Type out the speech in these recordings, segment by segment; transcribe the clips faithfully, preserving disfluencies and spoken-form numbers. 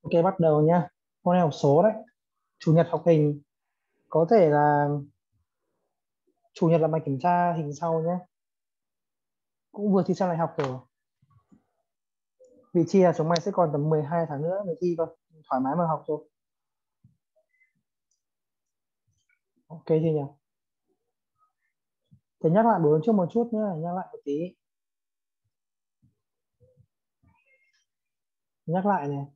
Ok, bắt đầu nha. Hôm nay học số đấy. Chủ nhật học hình. Có thể là chủ nhật là bài kiểm tra hình sau nhé. Cũng vừa thi sang đại học rồi. Vị trí là chúng mày sẽ còn tầm mười hai tháng nữa mới thi cơ. Thoải mái mà học thôi. Ok chưa nhỉ? Thế nhắc lại buổi hôm trước một chút nhé. Nhắc lại một tí. Nhắc lại này.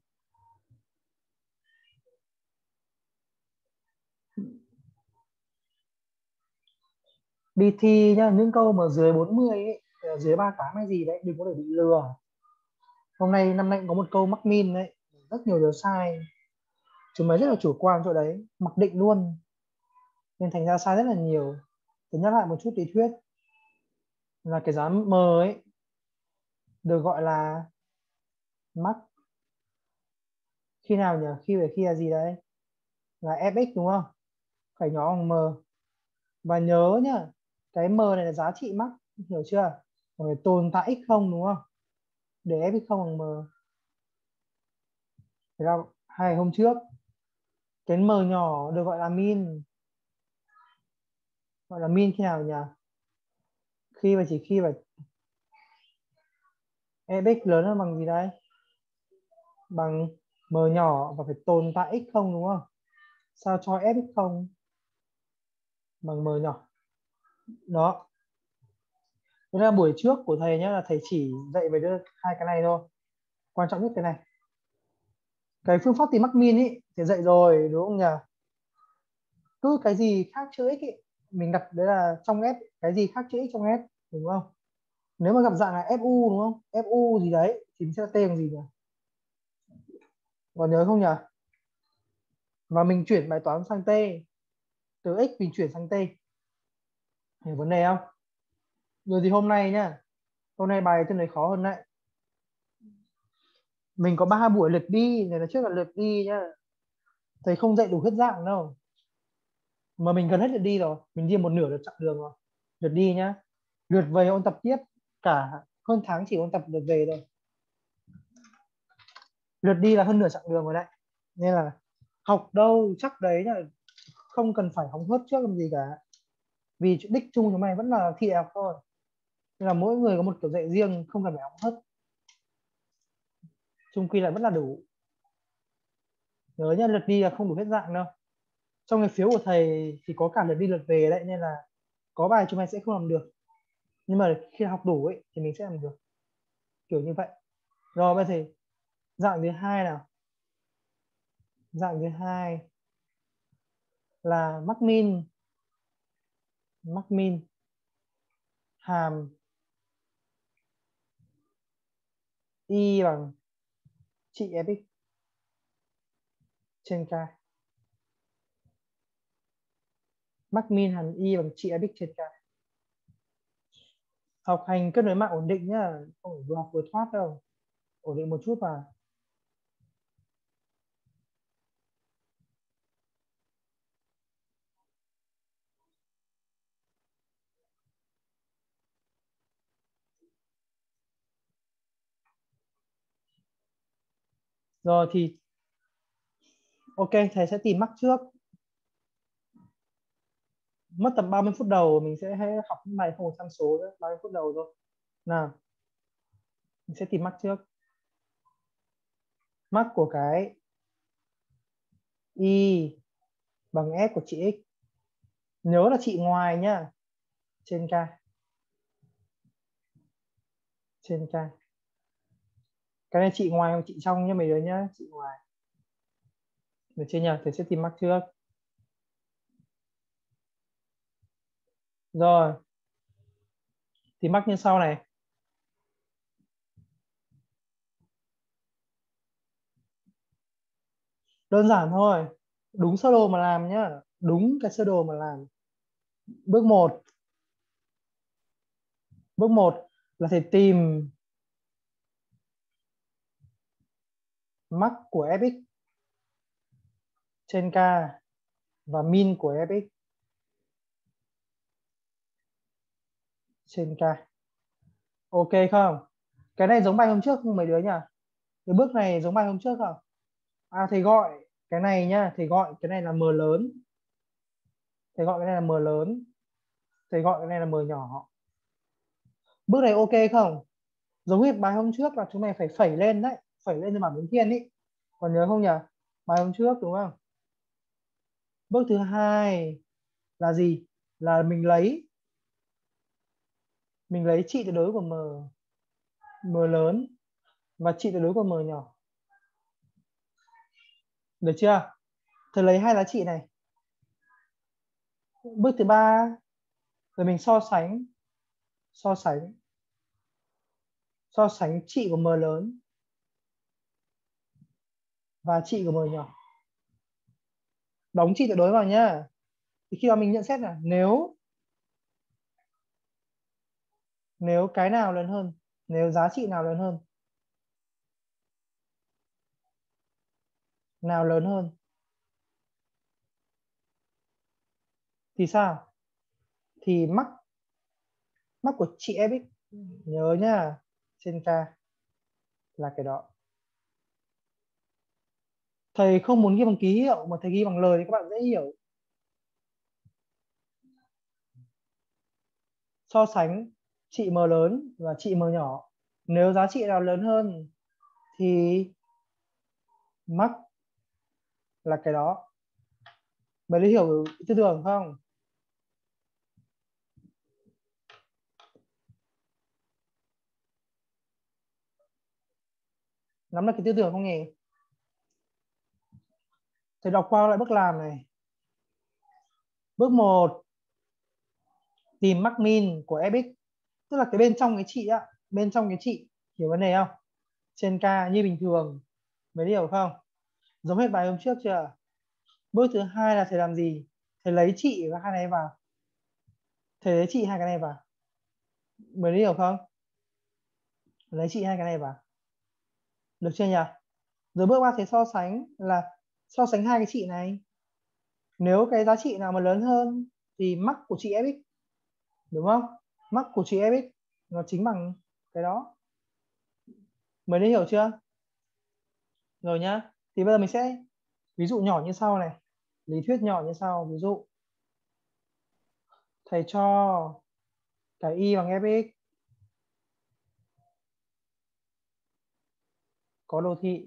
Đi thi nhá. Những câu mà dưới bốn mươi ấy. Dưới ba mươi tám hay gì đấy. Đừng có để bị lừa. Hôm nay năm nay cũng có một câu mắc min đấy. Rất nhiều đứa sai. Chúng mày rất là chủ quan chỗ đấy. Mặc định luôn. Nên thành ra sai rất là nhiều. Thế nhắc lại một chút lý thuyết. Là cái giá M ấy được gọi là mắc khi nào nhỉ? Khi về khi là gì đấy? Là ép ích đúng không? Phải nhỏ bằng M. Và nhớ nhá, cái M này là giá trị mắc, hiểu chưa? Phải tồn tại x không đúng không? Để ép ích không bằng M. Thế là hai hôm trước cái M nhỏ được gọi là min. Gọi là min khi nào nhỉ? Khi và chỉ khi mà ép ích lớn hơn bằng gì đấy? Bằng M nhỏ và phải tồn tại x không đúng không? Sao cho ép ích không bằng M nhỏ? Đó. Thế là buổi trước của thầy nhá, là thầy chỉ dạy về đưa hai cái này thôi. Quan trọng nhất cái này. Cái phương pháp tìm mắc min ý thì dạy rồi đúng không nhỉ? Cứ cái gì khác chữ x ý, mình đặt đấy là trong S, cái gì khác chữ x trong S đúng không? Nếu mà gặp dạng là fu đúng không? Fu gì đấy thì mình sẽ là t bằng gì nhỉ? Còn nhớ không nhỉ? Và mình chuyển bài toán sang t, từ x mình chuyển sang t. Hiểu vấn đề không? Rồi thì hôm nay nhá, hôm nay bài trên đấy khó hơn đấy. Mình có ba buổi lượt đi, này là trước là lượt đi nhá. Thầy không dạy đủ hết dạng đâu, mà mình gần hết lượt đi rồi, mình đi một nửa được chặng đường rồi. Lượt đi nhá, lượt về ôn tập tiếp, cả hơn tháng chỉ ôn tập lượt về thôi. Lượt đi là hơn nửa chặng đường rồi đấy, nên là học đâu chắc đấy là không cần phải hóng hớt trước làm gì cả, vì đích chung chúng mày vẫn là thi đại học thôi, nên là mỗi người có một kiểu dạy riêng, không cần phải hóng hớt, chung quy là vẫn là đủ. Nhớ nhá, lượt đi là không đủ hết dạng đâu. Trong cái phiếu của thầy thì có cả lượt đi lượt về đấy, nên là có bài chúng mày sẽ không làm được, nhưng mà khi học đủ ấy thì mình sẽ làm được, kiểu như vậy. Rồi bây giờ dạng thứ hai nào. Dạng thứ hai là mắc min. Mắc min hàm y bằng trị fx trên k. Mắc min hàm y bằng trị fx trên k. Học hành kết nối mạng ổn định nhá, không phải vừa học vừa thoát đâu, ổn định một chút mà. Rồi thì ok, thầy sẽ tìm mắc trước. Mất tầm ba mươi phút đầu mình sẽ học những bài không một trăm số nữa, ba mươi phút đầu thôi. Nào, mình sẽ tìm mắc trước. Mắc của cái y bằng s của chị x, nhớ là chị ngoài nhá, trên k. Trên k. Cái này chị ngoài hoặc chị trong nhá mấy đứa nhá, chị ngoài. Được chưa nhỉ? Thầy sẽ tìm mắc trước. Rồi, thì mắc như sau này. Đơn giản thôi, đúng sơ đồ mà làm nhá, đúng cái sơ đồ mà làm. Bước một, bước một là thầy tìm mắc của fx trên k và min của fx trên k. Ok không? Cái này giống bài hôm trước không mấy đứa nhỉ? Cái bước này giống bài hôm trước không? À thầy gọi cái này nhá, thầy gọi cái này là M lớn. Thầy gọi cái này là M lớn. Thầy gọi cái này là M nhỏ. Bước này ok không? Giống như bài hôm trước là chúng mày phải phẩy lên đấy, phẩy lên cho bảng biến thiên ý. Còn nhớ không nhỉ? Bài hôm trước đúng không? Bước thứ hai là gì? Là mình lấy mình lấy trị tuyệt đối của M M lớn và trị tuyệt đối của M nhỏ. Được chưa? Thầy lấy hai giá trị này. Bước thứ ba rồi mình so sánh so sánh so sánh trị của M lớn và trị của M nhỏ. Đóng trị tuyệt đối vào nhá. Thì khi đó mình nhận xét là nếu nếu cái nào lớn hơn, nếu giá trị nào lớn hơn, nào lớn hơn thì sao? Thì mắc mắc của chị ép ích, nhớ nhá, trên K là cái đó. Thầy không muốn ghi bằng ký hiệu mà thầy ghi bằng lời thì các bạn dễ hiểu. So sánh trị M lớn và trị M nhỏ, nếu giá trị nào lớn hơn thì mắc là cái đó. Bạn đã hiểu tư tưởng không? Nắm được cái tư tưởng không nhỉ? Thầy đọc qua lại bước làm này. Bước một, tìm mắc min của ép ích, tức là cái bên trong cái trị á, bên trong cái trị, hiểu vấn đề không? Trên K như bình thường, mới hiểu không? Giống hết bài hôm trước chưa? Bước thứ hai là thầy làm gì? Thầy lấy trị và hai này vào. Thầy lấy trị hai cái này vào. Mới hiểu không? Lấy trị hai cái này vào. Được chưa nhỉ? Rồi bước ba thầy so sánh là so sánh hai cái trị này. Nếu cái giá trị nào mà lớn hơn thì mắc của trị ép ích, đúng không? Mắc của trị ép ích nó chính bằng cái đó. Mới hiểu chưa? Rồi nhá. Thì bây giờ mình sẽ ví dụ nhỏ như sau này. Lý thuyết nhỏ như sau. Ví dụ thầy cho cái y bằng ép ích có đồ thị,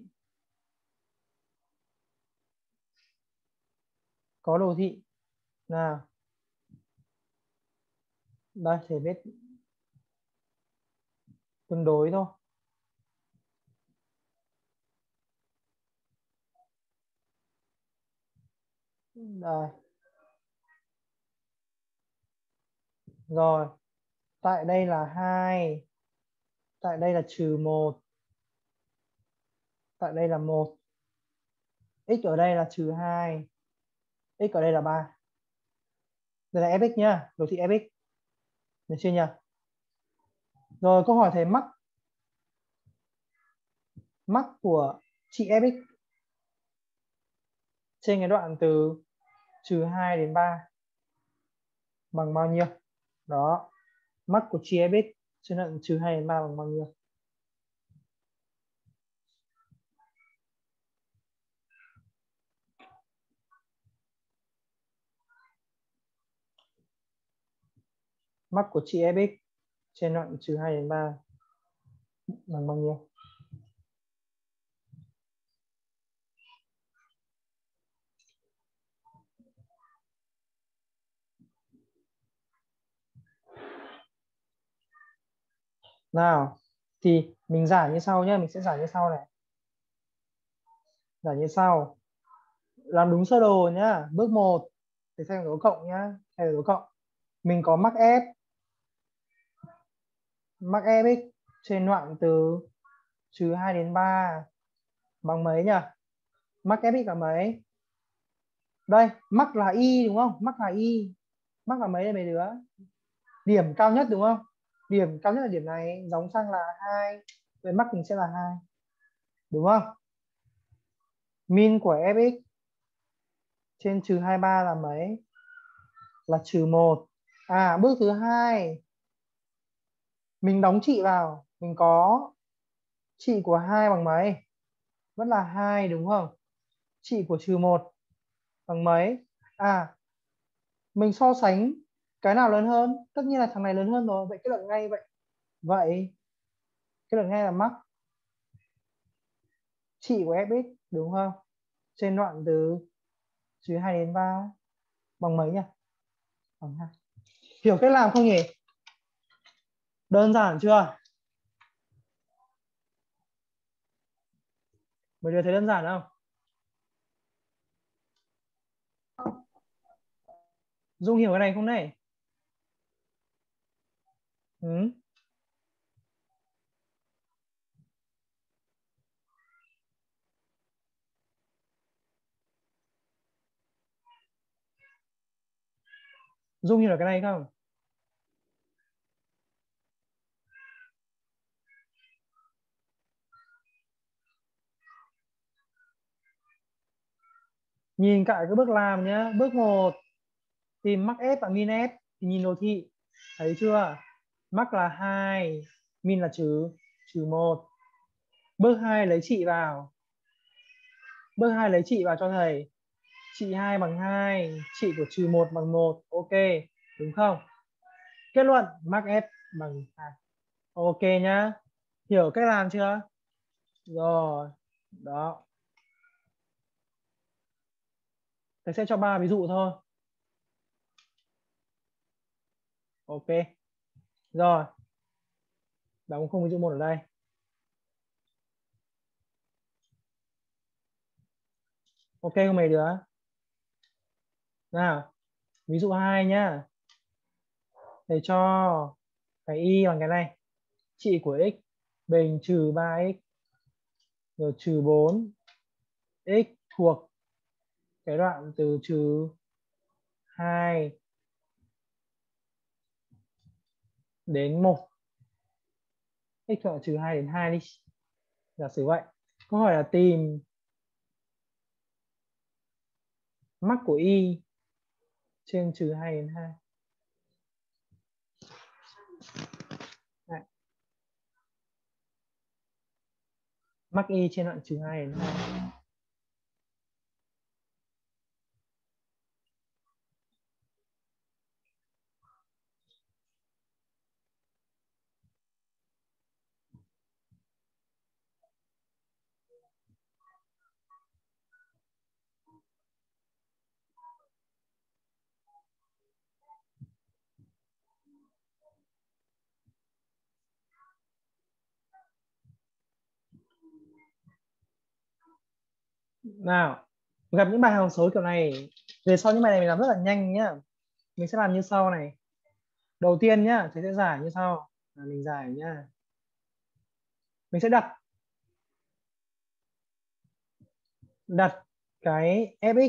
có đồ thị nào. Đây thầy viết tương đối thôi. Đây. Rồi. Tại đây là hai. Tại đây là trừ một. Tại đây là một. X ở đây là trừ hai. X ở đây là ba. Đây là ép ích nhá, đồ thị ép ích. Được chưa nhỉ? Rồi câu hỏi thầy mắc mắc của trị ép ích trên cái đoạn từ trừ hai đến ba bằng bao nhiêu? Đó. Mắc của trị ép ích trên đoạn trừ hai đến ba bằng bao nhiêu? Mắc của trị ép ích trên đoạn trừ hai đến ba bằng bao nhiêu? Nào, thì mình giải như sau nhé, mình sẽ giải như sau này. Giải như sau. Làm đúng sơ đồ nhá. Bước một thì thay dấu cộng nhá, thay dấu cộng. Mình có mắc f, mắc fx trên đoạn từ trừ hai đến ba bằng mấy nhỉ? Mắc fx là mấy? Đây, mắc là y đúng không? Mắc là y. Mắc là mấy đây mấy đứa? Điểm cao nhất đúng không? Điểm cao nhất là điểm này, giống sang là hai. Vậy mắc mình sẽ là hai. Đúng không? Min của fx trên trừ hai mươi ba là mấy? Là trừ một. À, bước thứ hai mình đóng trị vào, mình có trị của hai bằng mấy? Vẫn là hai đúng không? trị của trừ một bằng mấy? À, mình so sánh cái nào lớn hơn? Tất nhiên là thằng này lớn hơn rồi. Vậy kết luận ngay vậy. Vậy kết luận ngay là mắc trị của fx đúng không? Trên đoạn từ trừ hai đến ba bằng mấy nhỉ? Bằng hai. Hiểu cách làm không nhỉ? Đơn giản chưa? Mấy đứa thấy đơn giản không? Dung hiểu cái này không này? Ừ. Dung hiểu cái này không? Nhìn cả cái bước làm nhá. Bước một tìm mắc S và min S thì nhìn đồ thị. Thấy chưa? Mắc là hai, min là trừ trừ một. Bước hai lấy trị vào. Bước hai lấy trị vào cho thầy. Trị hai bằng hai, trị của trừ một bằng một. Ok, đúng không? Kết luận mắc S bằng hai. Ok nhá. Hiểu cách làm chưa? Rồi. Đó. Thầy sẽ cho ba ví dụ thôi. Ok. Rồi. Đóng khung ví dụ một ở đây. Ok không mấy đứa? Nào, ví dụ hai nhá. Thầy cho cái y bằng cái này. Trị của x bình trừ ba x rồi trừ bốn x thuộc cái đoạn từ trừ hai đến một. X thuộc trừ hai đến hai đi. Giả sử vậy. Câu hỏi là tìm mắc của y trên trừ hai đến hai. Đấy. Mắc y trên đoạn trừ hai đến hai. Nào, gặp những bài hàm số kiểu này về sau những bài này mình làm rất là nhanh nhá. Mình sẽ làm như sau này. Đầu tiên nhá, thầy sẽ giải như sau. Là mình giải nhá. Mình sẽ đặt đặt cái fx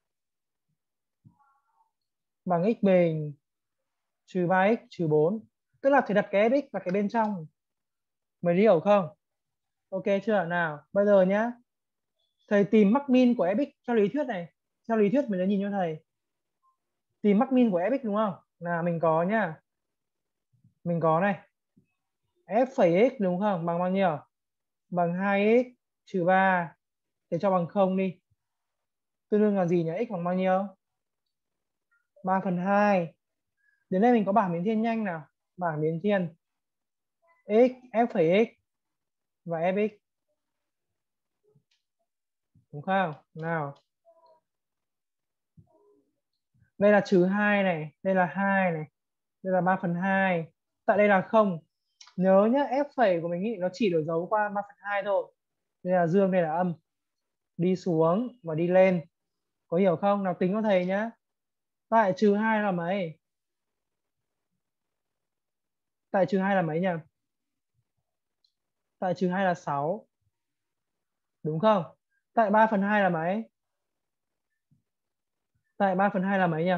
bằng x bình trừ ba x trừ bốn. Tức là thầy đặt cái fx vào cái bên trong. Mày hiểu không? Ok chưa? Nào, bây giờ nhá. Thầy tìm mắc min của fx theo lý thuyết này. Theo lý thuyết mình đã nhìn cho thầy. Tìm mắc min của fx đúng không? Là mình có nhá. Mình có này. F phẩy x đúng không? Bằng bao nhiêu? Bằng hai x trừ ba. Để cho bằng không đi. Tương đương là gì nhỉ? X bằng bao nhiêu? ba phần hai. Đến đây mình có bảng biến thiên nhanh nào. Bảng biến thiên. X, F phẩy x và fx. Đúng không? Nào. Đây là trừ hai này. Đây là hai này. Đây là ba phần hai. Tại đây là không. Nhớ nhá, F phẩy của mình ý, nó chỉ đổi dấu qua ba phần hai thôi. Đây là dương, đây là âm. Đi xuống và đi lên. Có hiểu không? Nào tính cho thầy nhá. Tại trừ hai là mấy? Tại trừ hai là mấy nhỉ? Tại trừ hai là sáu. Đúng không? Tại ba phần hai là mấy? Tại ba phần hai là mấy nhỉ?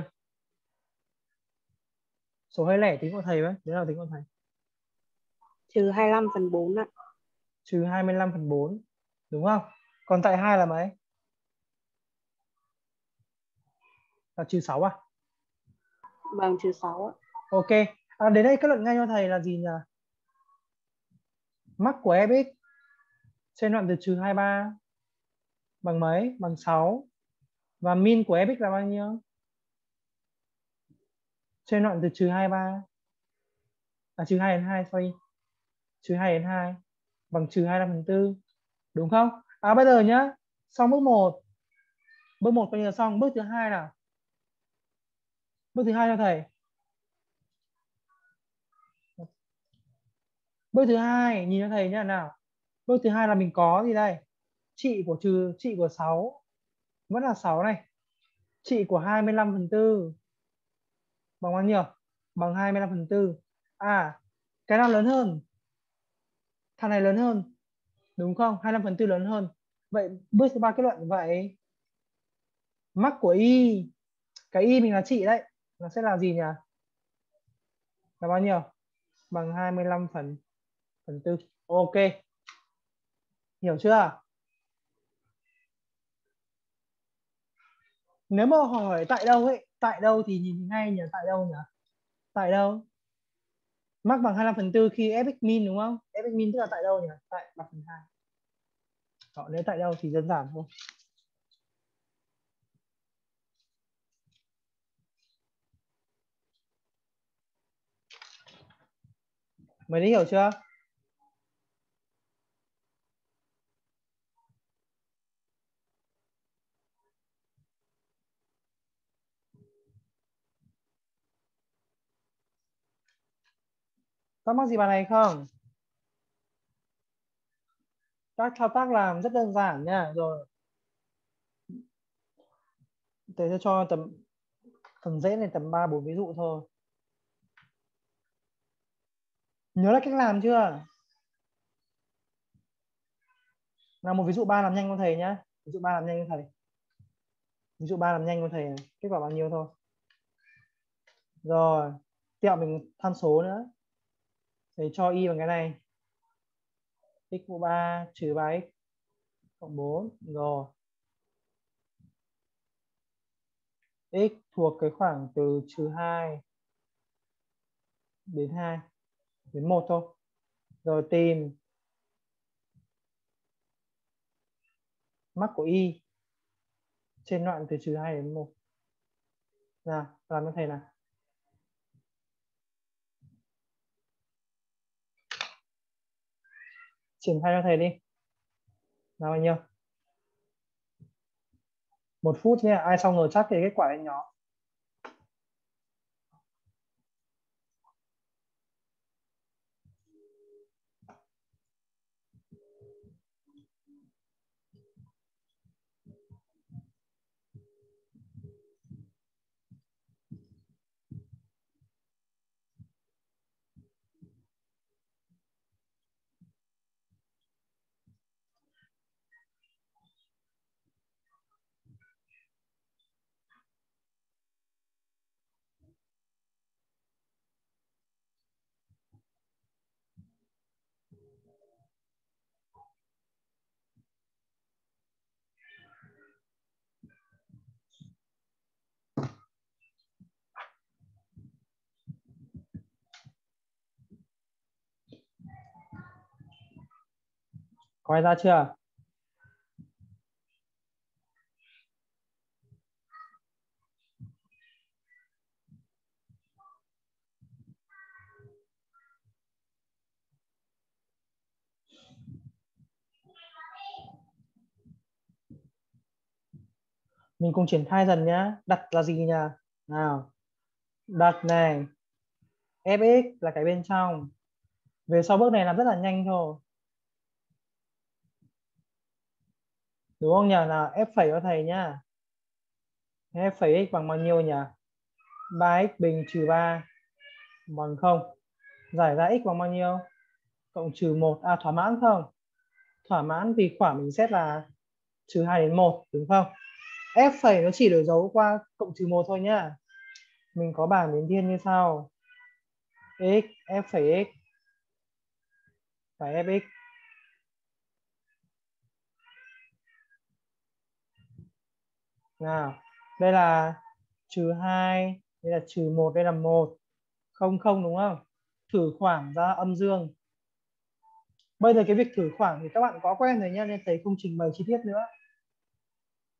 Số hơi lẻ tính của thầy với. Thế nào tính của thầy? Trừ hai mươi lăm phần bốn ạ. Trừ hai mươi lăm phần bốn. Đúng không? Còn tại hai là mấy? Là trừ sáu à? Bằng trừ sáu ạ. Ok. À, đến đây kết luận ngay cho thầy là gì nhỉ? Mắc của fx trên đoạn từ trừ hai mươi ba Bằng mấy? Bằng sáu. Và min của fx là bao nhiêu? Trên đoạn từ trừ hai mươi ba. À trừ hai đến hai, sorry. Trừ hai đến hai bằng trừ hai mươi lăm phần tư. Đúng không? À bây giờ nhá, xong bước một. Bước một coi như là xong, bước thứ hai nào. Bước thứ hai cho thầy. Bước thứ hai nhìn cho thầy nhá nào. Bước thứ hai là mình có gì đây? Trị của trừ trị của sáu vẫn là sáu này. Trị của hai mươi lăm phần tư bằng bao nhiêu? Bằng hai mươi lăm phần tư. À, cái nào lớn hơn? Thằng này lớn hơn. Đúng không? hai mươi lăm phần tư lớn hơn. Vậy bước thứ ba kết luận vậy. Mắc của y, cái y mình là trị đấy, nó sẽ là gì nhỉ? Là bao nhiêu? Bằng hai mươi lăm phần phần tư. Ok. Hiểu chưa? Nếu mà hỏi tại đâu ấy, tại đâu thì nhìn ngay nhỉ, tại đâu nhỉ? Tại đâu? Mắc bằng hai mươi lăm phần tư khi fx min đúng không? Fx min tức là tại đâu nhỉ? Tại ba phần hai. Họ nếu tại đâu thì đơn giản thôi. Mày đã hiểu chưa? Thắc mắc gì bài này không? Các thao tác làm rất đơn giản nha. Rồi. Thế tôi cho tầm phần dễ này tầm ba bốn ví dụ thôi. Nhớ là cách làm chưa? Nào một ví dụ ba làm nhanh cho thầy nhá. Ví dụ ba làm nhanh cho thầy. Ví dụ ba làm nhanh cho thầy này. Kết quả bao nhiêu thôi. Rồi. Tiếp mình tham số nữa. Thầy cho y bằng cái này. X mũ ba trừ ba x cộng bốn. Rồi. X thuộc cái khoảng từ trừ hai đến hai đến một thôi. Rồi tìm mắc của y trên đoạn từ trừ hai đến một. Nào, làm cho thầy nào. Triển khai cho thầy đi. Nào bao nhiêu? Một phút nhé. Ai xong rồi chắc thì kết quả lên nhóm. Có ai ra chưa? Mình cùng triển khai dần nhá. Đặt là gì nhỉ? Nào. Đặt này. Fx là cái bên trong. Về sau bước này làm rất là nhanh thôi. Đúng không nhỉ? Nào f phẩy cho thầy nhá. F phẩy x bằng bao nhiêu nhỉ? ba x bình trừ ba bằng không. Giải ra x bằng bao nhiêu? Cộng trừ một. À thỏa mãn không? Thỏa mãn vì khoảng mình xét là trừ hai đến một đúng không? F phẩy nó chỉ đổi dấu qua cộng trừ một thôi nhá. Mình có bảng biến thiên như sau. X, F phẩy x và fx. Nào, đây là trừ hai, đây là trừ một, đây là một. Không không đúng không? Thử khoảng ra âm dương. Bây giờ cái việc thử khoảng thì các bạn có quen rồi nhá, nên thầy không trình bày chi tiết nữa.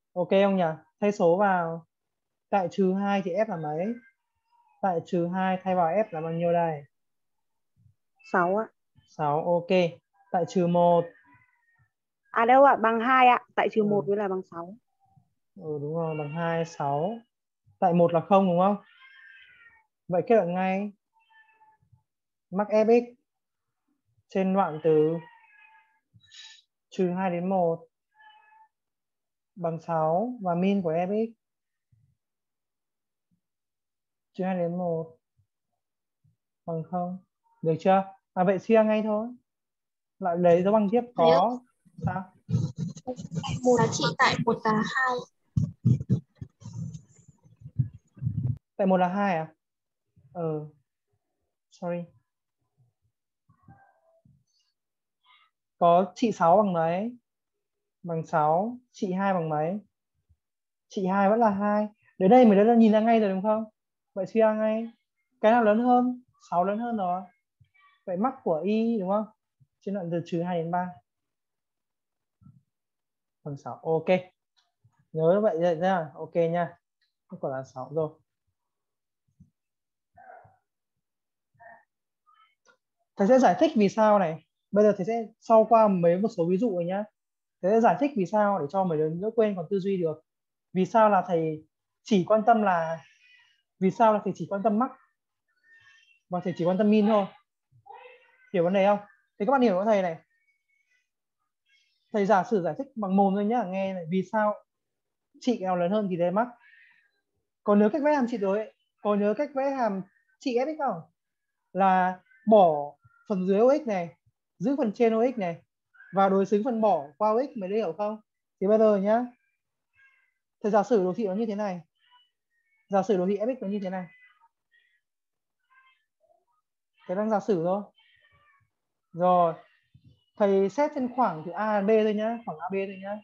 Ok không nhỉ? Thay số vào. Tại trừ hai thì F là mấy? Tại trừ hai thay vào F là bao nhiêu đây? sáu ạ. sáu. Ok. Tại trừ một. À đâu ạ, bằng hai ạ. Tại trừ một Ừ. với là bằng sáu. Ừ đúng rồi, bằng hai, sáu. Tại một là không đúng không? Vậy kết luận ngay. Mắc Fx trên đoạn từ trừ hai đến một bằng sáu và min của Fx trừ hai đến một bằng không. Được chưa? À vậy suy ra ngay thôi. Lại lấy dấu bằng tiếp Nếu có sao? một là chị, tại một là hai. Tại một là hai à? Ừ. Sorry. Có chị sáu bằng mấy? Bằng sáu. Chị hai bằng mấy? Chị hai vẫn là hai. Đến đây mình đã nhìn ra ngay rồi đúng không? Vậy suy ra ngay. Cái nào lớn hơn? sáu lớn hơn rồi. Vậy mắc của y đúng không? Trên đoạn từ trừ hai đến ba. Bằng sáu. Ok. Nhớ vậy vậy nha. Ok nha. Kết quả là sáu rồi. Thầy sẽ giải thích vì sao này. Bây giờ thầy sẽ sau qua mấy một số ví dụ rồi nhá. Thầy sẽ giải thích vì sao để cho mấy đứa đỡ quên còn tư duy được. Vì sao là thầy chỉ quan tâm là vì sao là thầy chỉ quan tâm mắc và thầy chỉ quan tâm min thôi. Hiểu vấn đề không? Thì các bạn hiểu của thầy này. Thầy giả sử giải thích bằng mồm thôi nhá, nghe này. Vì sao chị nào lớn hơn thì đây mắc. Còn nhớ cách vẽ hàm chị rồi ấy. Còn nhớ cách vẽ hàm chị Fx không? Là bỏ phần dưới ô ích này, giữ phần trên ô ích này và đối xứng phần bỏ qua ô ích, mày hiểu không? Thì bây giờ nhá, thầy giả sử đồ thị nó như thế này. Giả sử đồ thị Fx nó như thế này. Thầy đang giả sử thôi. Rồi, thầy xét trên khoảng từ A đến B thôi nhá, khoảng a bê thôi nhá.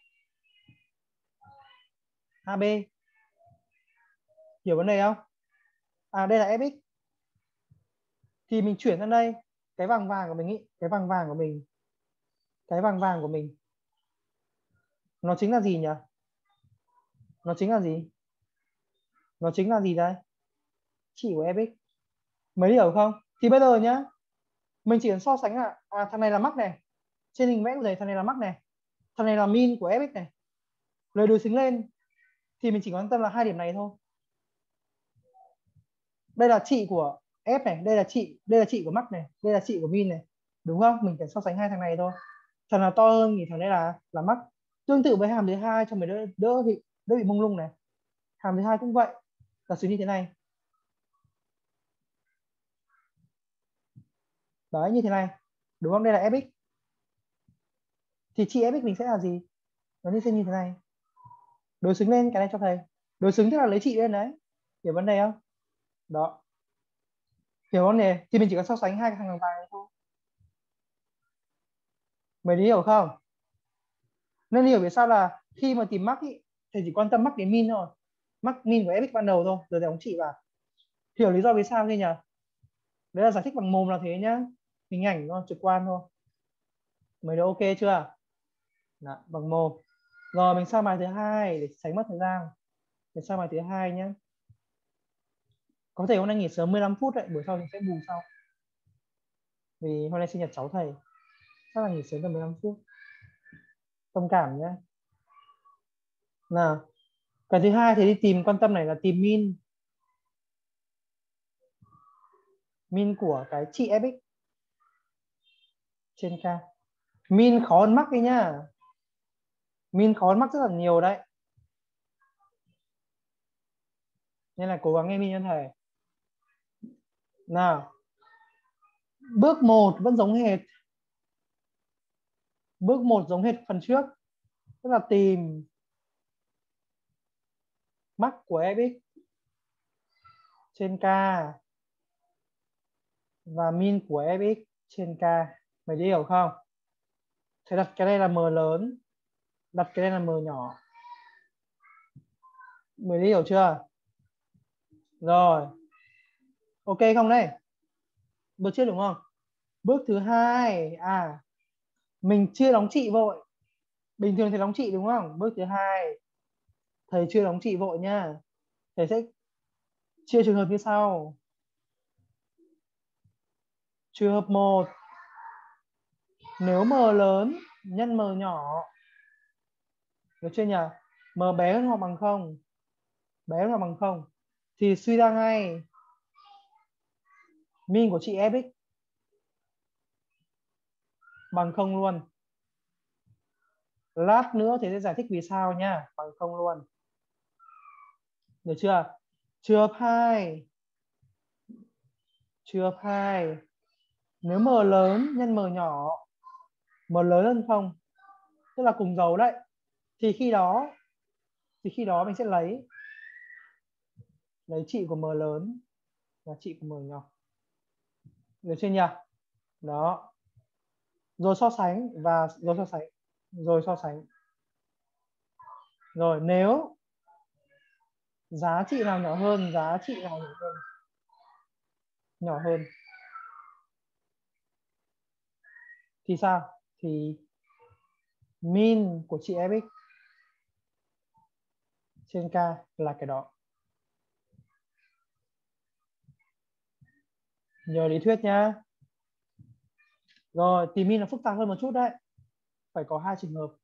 a bê. Hiểu vấn đề không? À đây là Fx. Thì mình chuyển sang đây, cái vàng vàng của mình ý, cái vàng vàng của mình. Cái vàng vàng của mình. Nó chính là gì nhỉ? Nó chính là gì? Nó chính là gì đây? Chỉ của Fx. Mấy hiểu không? Thì bây giờ nhá, mình chỉ cần so sánh là à, thằng này là mắc này. Trên hình vẽ của thầy thằng này là mắc này. Thằng này là min của Fx này. Lời đối xứng lên thì mình chỉ quan tâm là hai điểm này thôi. Đây là trị của F này, đây là trị, đây là trị của mắc này, đây là trị của min này. Đúng không? Mình phải so sánh hai thằng này thôi. Thằng nào to hơn thì thằng đấy là là mắc. Tương tự với hàm thứ hai cho mình đỡ đỡ bị đỡ bị mông lung này. Hàm thứ hai cũng vậy. Giả sử như thế này. Đấy như thế này. Đúng không? Đây là Fx. Thì trị Fx mình sẽ là gì? Nó như thế như thế này. Đối xứng lên cái này cho thầy. Đối xứng tức là lấy trị lên đấy. Hiểu vấn đề không? Đó. Hiểu vấn đề thì mình chỉ cần so sánh hai cái thằng vàng này thôi. Mày hiểu không? Nên hiểu vì sao là khi mà tìm mắc ý, thì chỉ quan tâm mắc đến min thôi. Mắc min của Fx ban đầu thôi, rồi đóng trị vào. Hiểu lý do vì sao thế nhỉ? Đấy là giải thích bằng mồm là thế nhá. Hình ảnh nó trực quan thôi. Mày đã ok chưa? Đó, bằng mồm. Rồi mình sang bài thứ hai để tránh mất thời gian. Mình sang bài thứ hai nhé. Có thể hôm nay nghỉ sớm mười lăm phút đấy, buổi sau mình sẽ bù sau. Vì hôm nay sinh nhật cháu thầy. Chắc là nghỉ sớm tầm mười lăm phút. Thông cảm nhé. Nào, cái thứ hai thì đi tìm quan tâm này là tìm min. Min của cái trị Fx trên K. Min khó hơn mắc đi nhá. Min khó hơn mắc rất là nhiều đấy. Nên là cố gắng nghe min cho thầy. Nào, bước một vẫn giống hệt. Bước một giống hệt phần trước. Tức là tìm mắc của Fx trên K và min của Fx trên K. Mày hiểu không? Thế đặt cái đây là M lớn, đặt cái đây là M nhỏ. Mày hiểu chưa? Rồi. Ok không đây? Bước trước đúng không? Bước thứ hai, à mình chưa đóng trị vội. Bình thường thì đóng trị đúng không? Bước thứ hai Thầy chưa đóng trị vội nha. Thầy sẽ chia trường hợp như sau. Trường hợp một, nếu m lớn nhân m nhỏ, được chưa nhỉ? M bé hơn hoặc bằng không, bé hơn hoặc bằng không, thì suy ra ngay min của chị fx bằng không luôn. Lát nữa thì sẽ giải thích vì sao nha, bằng không luôn. Được chưa? Trường hợp hai. Trường hợp hai, nếu m lớn nhân m nhỏ, m lớn hơn không, tức là cùng dấu đấy, thì khi đó thì khi đó mình sẽ lấy lấy trị của m lớn và trị của m nhỏ. Được chưa nhỉ? Đó. Rồi so sánh và rồi so sánh, rồi so sánh. Rồi nếu giá trị nào nhỏ hơn, giá trị nào nhỏ hơn, nhỏ hơn thì sao? Thì min của chị fx trên k là cái đó. Nhớ lý thuyết nhá. Rồi tìm min là phức tạp hơn một chút đấy. Phải có hai trường hợp.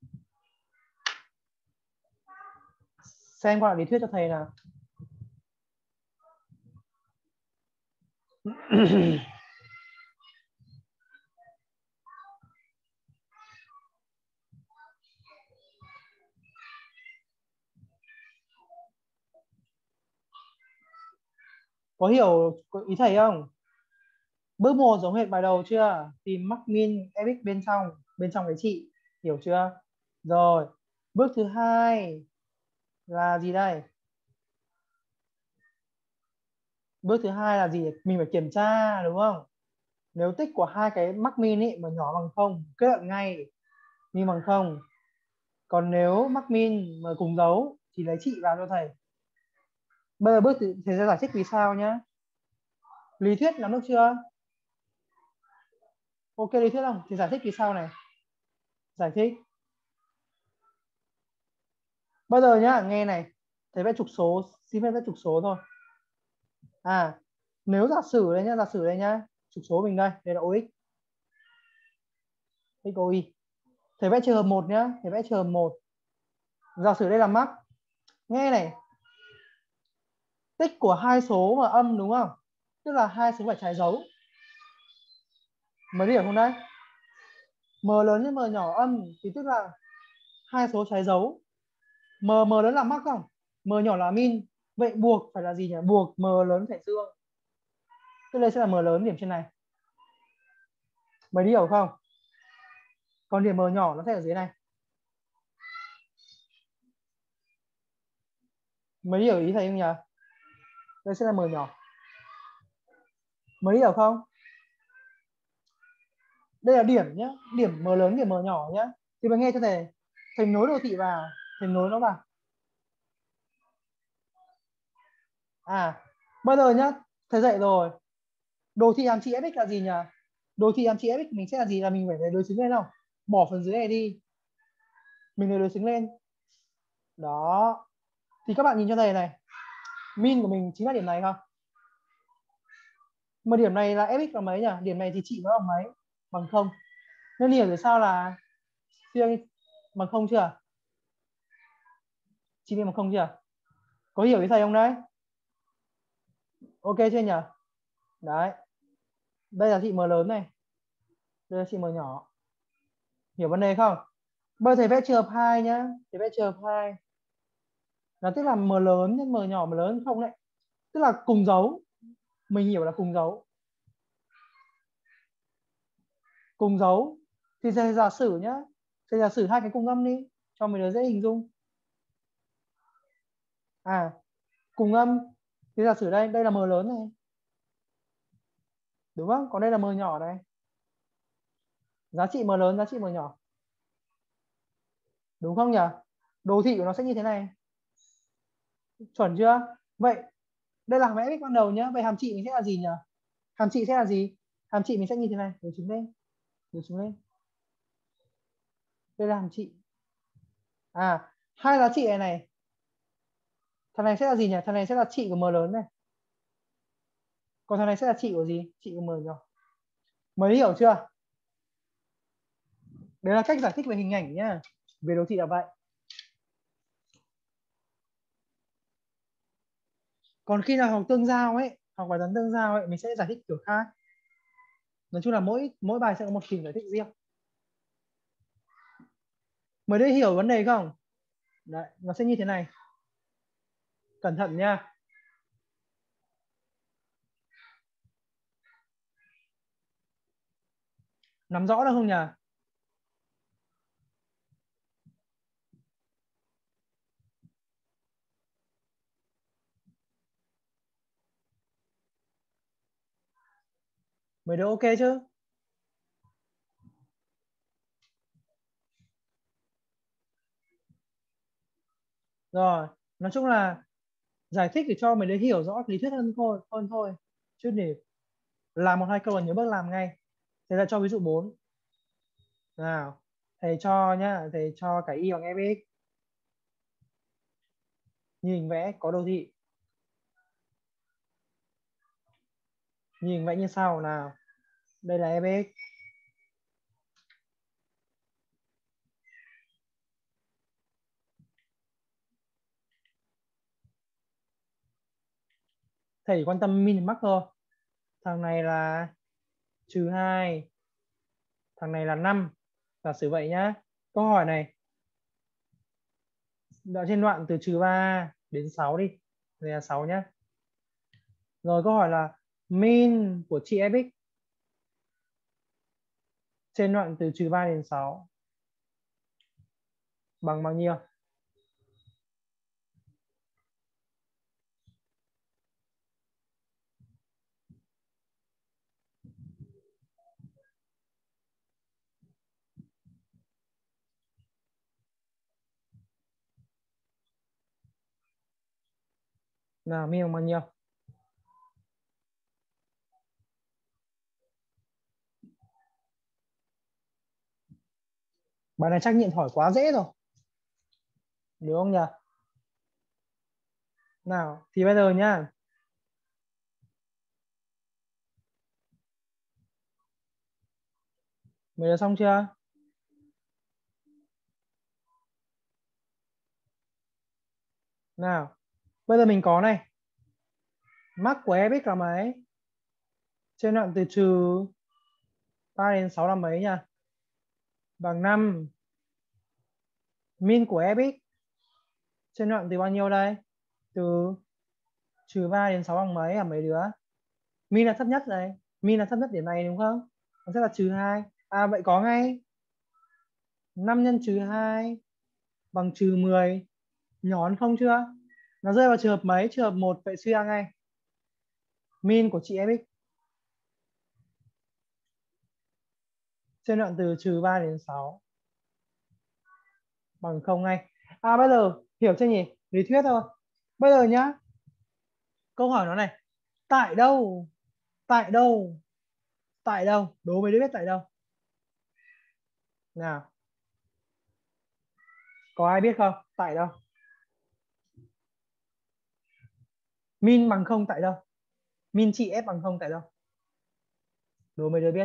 Xem qua lý thuyết cho thầy nào. Có hiểu ý thầy không? Bước một giống hệt bài đầu chưa? Tìm mắc min fx bên trong, bên trong cái trị. Hiểu chưa? Rồi, bước thứ hai là gì đây? Bước thứ hai là gì? Mình phải kiểm tra đúng không? Nếu tích của hai cái mắc min ý mà nhỏ bằng không, kết luận ngay min bằng không. Còn nếu mắc min mà cùng dấu thì lấy trị vào cho thầy. Bây giờ bước thầy sẽ giải thích vì sao nhá. Lý thuyết nắm được chưa? Ok lý thuyết không? Thì giải thích vì sao này. Giải thích. Bây giờ nhá, nghe này. Thầy vẽ trục số, xin phép vẽ trục số thôi. À, nếu giả sử đây nhá, giả sử đây nhá. Trục số mình đây, đây là o x. X o y. Thầy vẽ trường hợp một nhá, thầy vẽ trường hợp một. Giả sử đây là mắc. Nghe này. Tích của hai số mà âm đúng không? Tức là hai số phải trái dấu. Mấy điểm không đấy? M lớn với M nhỏ âm thì tức là hai số trái dấu. M M lớn là mắc không? M nhỏ là min. Vậy buộc phải là gì nhỉ? Buộc M lớn phải dương. Tức đây sẽ là M lớn điểm trên này. Mấy hiểu không? Còn điểm M nhỏ nó sẽ ở dưới này. Mấy hiểu ý thầy không nhỉ? Đây sẽ là M nhỏ. Mấy hiểu không? Đây là điểm nhá, điểm M lớn điểm M nhỏ nhá. Thì mình nghe cho thầy, thầy nối đồ thị vào, thầy nối nó vào. À, bây giờ nhá, thầy dạy rồi. Đồ thị hàm trị fx là gì nhỉ? Đồ thị hàm trị fx mình sẽ là gì? Là mình phải lấy đối xứng lên không? Bỏ phần dưới này đi. Mình lấy đối xứng lên. Đó. Thì các bạn nhìn cho thầy này. Min của mình chính là điểm này không? Mà điểm này là fx là mấy nhỉ? Điểm này thì trị nó bằng mấy? Bằng không. Nên hiểu tại sao là bằng không chưa? Chị bằng không chưa? Có hiểu ý thầy không đấy? Ok chưa nhỉ? Đấy. Đây là thị M lớn này. Đây là thị M nhỏ. Hiểu vấn đề không? Bây giờ thầy vẽ trường hợp hai nhá. Thầy vẽ trường hợp hai. Là tức là M lớn nhân M nhỏ M lớn không đấy. Tức là cùng dấu. Mình hiểu là cùng dấu. Cùng dấu. Thì thầy giả sử nhá. Thầy giả sử hai cái cùng âm đi. Cho mình đỡ dễ hình dung. À. Cùng âm. Thì giả sử đây. Đây là M lớn này. Đúng không? Còn đây là M nhỏ này. Giá trị M lớn, giá trị M nhỏ. Đúng không nhỉ? Đồ thị của nó sẽ như thế này. Chuẩn chưa? Vậy đây là hàm fx ban đầu nhá. Vậy hàm trị mình sẽ là gì nhỉ? Hàm trị sẽ là gì? Hàm trị mình sẽ như thế này. Đối chứng lên. Đối chứng lên. Đây là hàm trị. À, hai giá trị này này. Thằng này sẽ là gì nhỉ? Thằng này sẽ là chị của M lớn này. Còn thằng này sẽ là chị của gì? Chị của M nhỏ. Mới hiểu chưa? Đấy là cách giải thích về hình ảnh nhá. Về đồ thị là vậy. Còn khi nào học tương giao ấy, học bài toán tương giao ấy, mình sẽ giải thích kiểu khác. Nói chung là mỗi mỗi bài sẽ có một kiểu giải thích riêng. Mới đây hiểu vấn đề không? Đấy, nó sẽ như thế này. Cẩn thận nha. Nắm rõ được không nhỉ? Mấy đứa ok chứ? Rồi, nói chung là giải thích để cho mấy đứa hiểu rõ lý thuyết hơn thôi, hơn thôi. Chứ để làm một hai câu là nhớ bước làm ngay. Thế là cho ví dụ bốn. Nào, thầy cho nhá, thầy cho cái y bằng fx. Như hình vẽ có đồ thị. Như hình vẽ như sau nào. Đây là fx. Thầy chỉ quan tâm min mắc thôi. Thằng này là trừ hai. Thằng này là năm. Giả sử vậy nhá. Câu hỏi này. Đoạn trên đoạn từ trừ ba đến sáu đi. Đây là sáu nhá. Rồi câu hỏi là min của chị fx trên đoạn từ trừ ba đến sáu bằng bao nhiêu? Nào, min bằng bao nhiêu? Bài này trắc nghiệm hỏi quá dễ rồi. Đúng không nhỉ? Nào, thì bây giờ nhá. Bây giờ xong chưa? Nào, bây giờ mình có này. Mắc của fx là mấy? Trên đoạn từ trừ ba đến sáu là mấy nhỉ? Bằng năm. Min của fx trên đoạn từ bao nhiêu đây? Từ trừ ba đến sáu bằng mấy à mấy đứa? Min là thấp nhất này. Min là thấp nhất điểm này đúng không? Nó sẽ là trừ hai. À vậy có ngay. năm nhân trừ hai bằng trừ mười. Nhỏ hơn không chưa? Nó rơi vào trường hợp mấy? Trường hợp một, vậy suy ra ngay. Min của chị fx trên đoạn từ trừ ba đến sáu bằng không ngay. À bây giờ hiểu chưa nhỉ? Lý thuyết thôi. Bây giờ nhá. Câu hỏi nó này. Tại đâu? Tại đâu? Tại đâu? Đố mấy đứa biết tại đâu? Nào. Có ai biết không? Tại đâu? Min bằng không tại đâu? Min chị F bằng không tại đâu? Đố mấy đứa biết.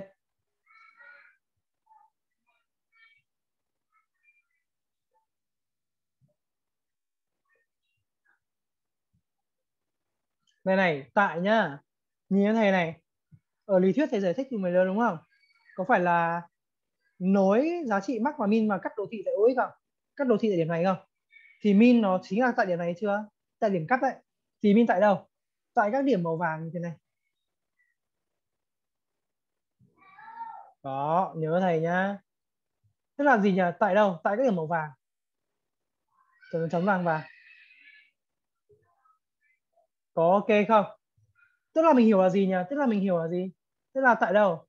Này này, tại nhá. Nhìn thầy này. Ở lý thuyết thầy giải thích thì mấy đứa đúng không? Có phải là nối giá trị max và min mà cắt đồ thị tại ô ích không? Cắt đồ thị tại điểm này không? Thì min nó chính là tại điểm này chưa? Tại điểm cắt đấy. Thì min tại đâu? Tại các điểm màu vàng như thế này. Đó, nhớ thầy nhá. Thế là gì nhỉ? Tại đâu? Tại các điểm màu vàng. Chấm chấm vàng vàng. Có ok không? Tức là mình hiểu là gì nhỉ? Tức là mình hiểu là gì? Tức là tại đâu?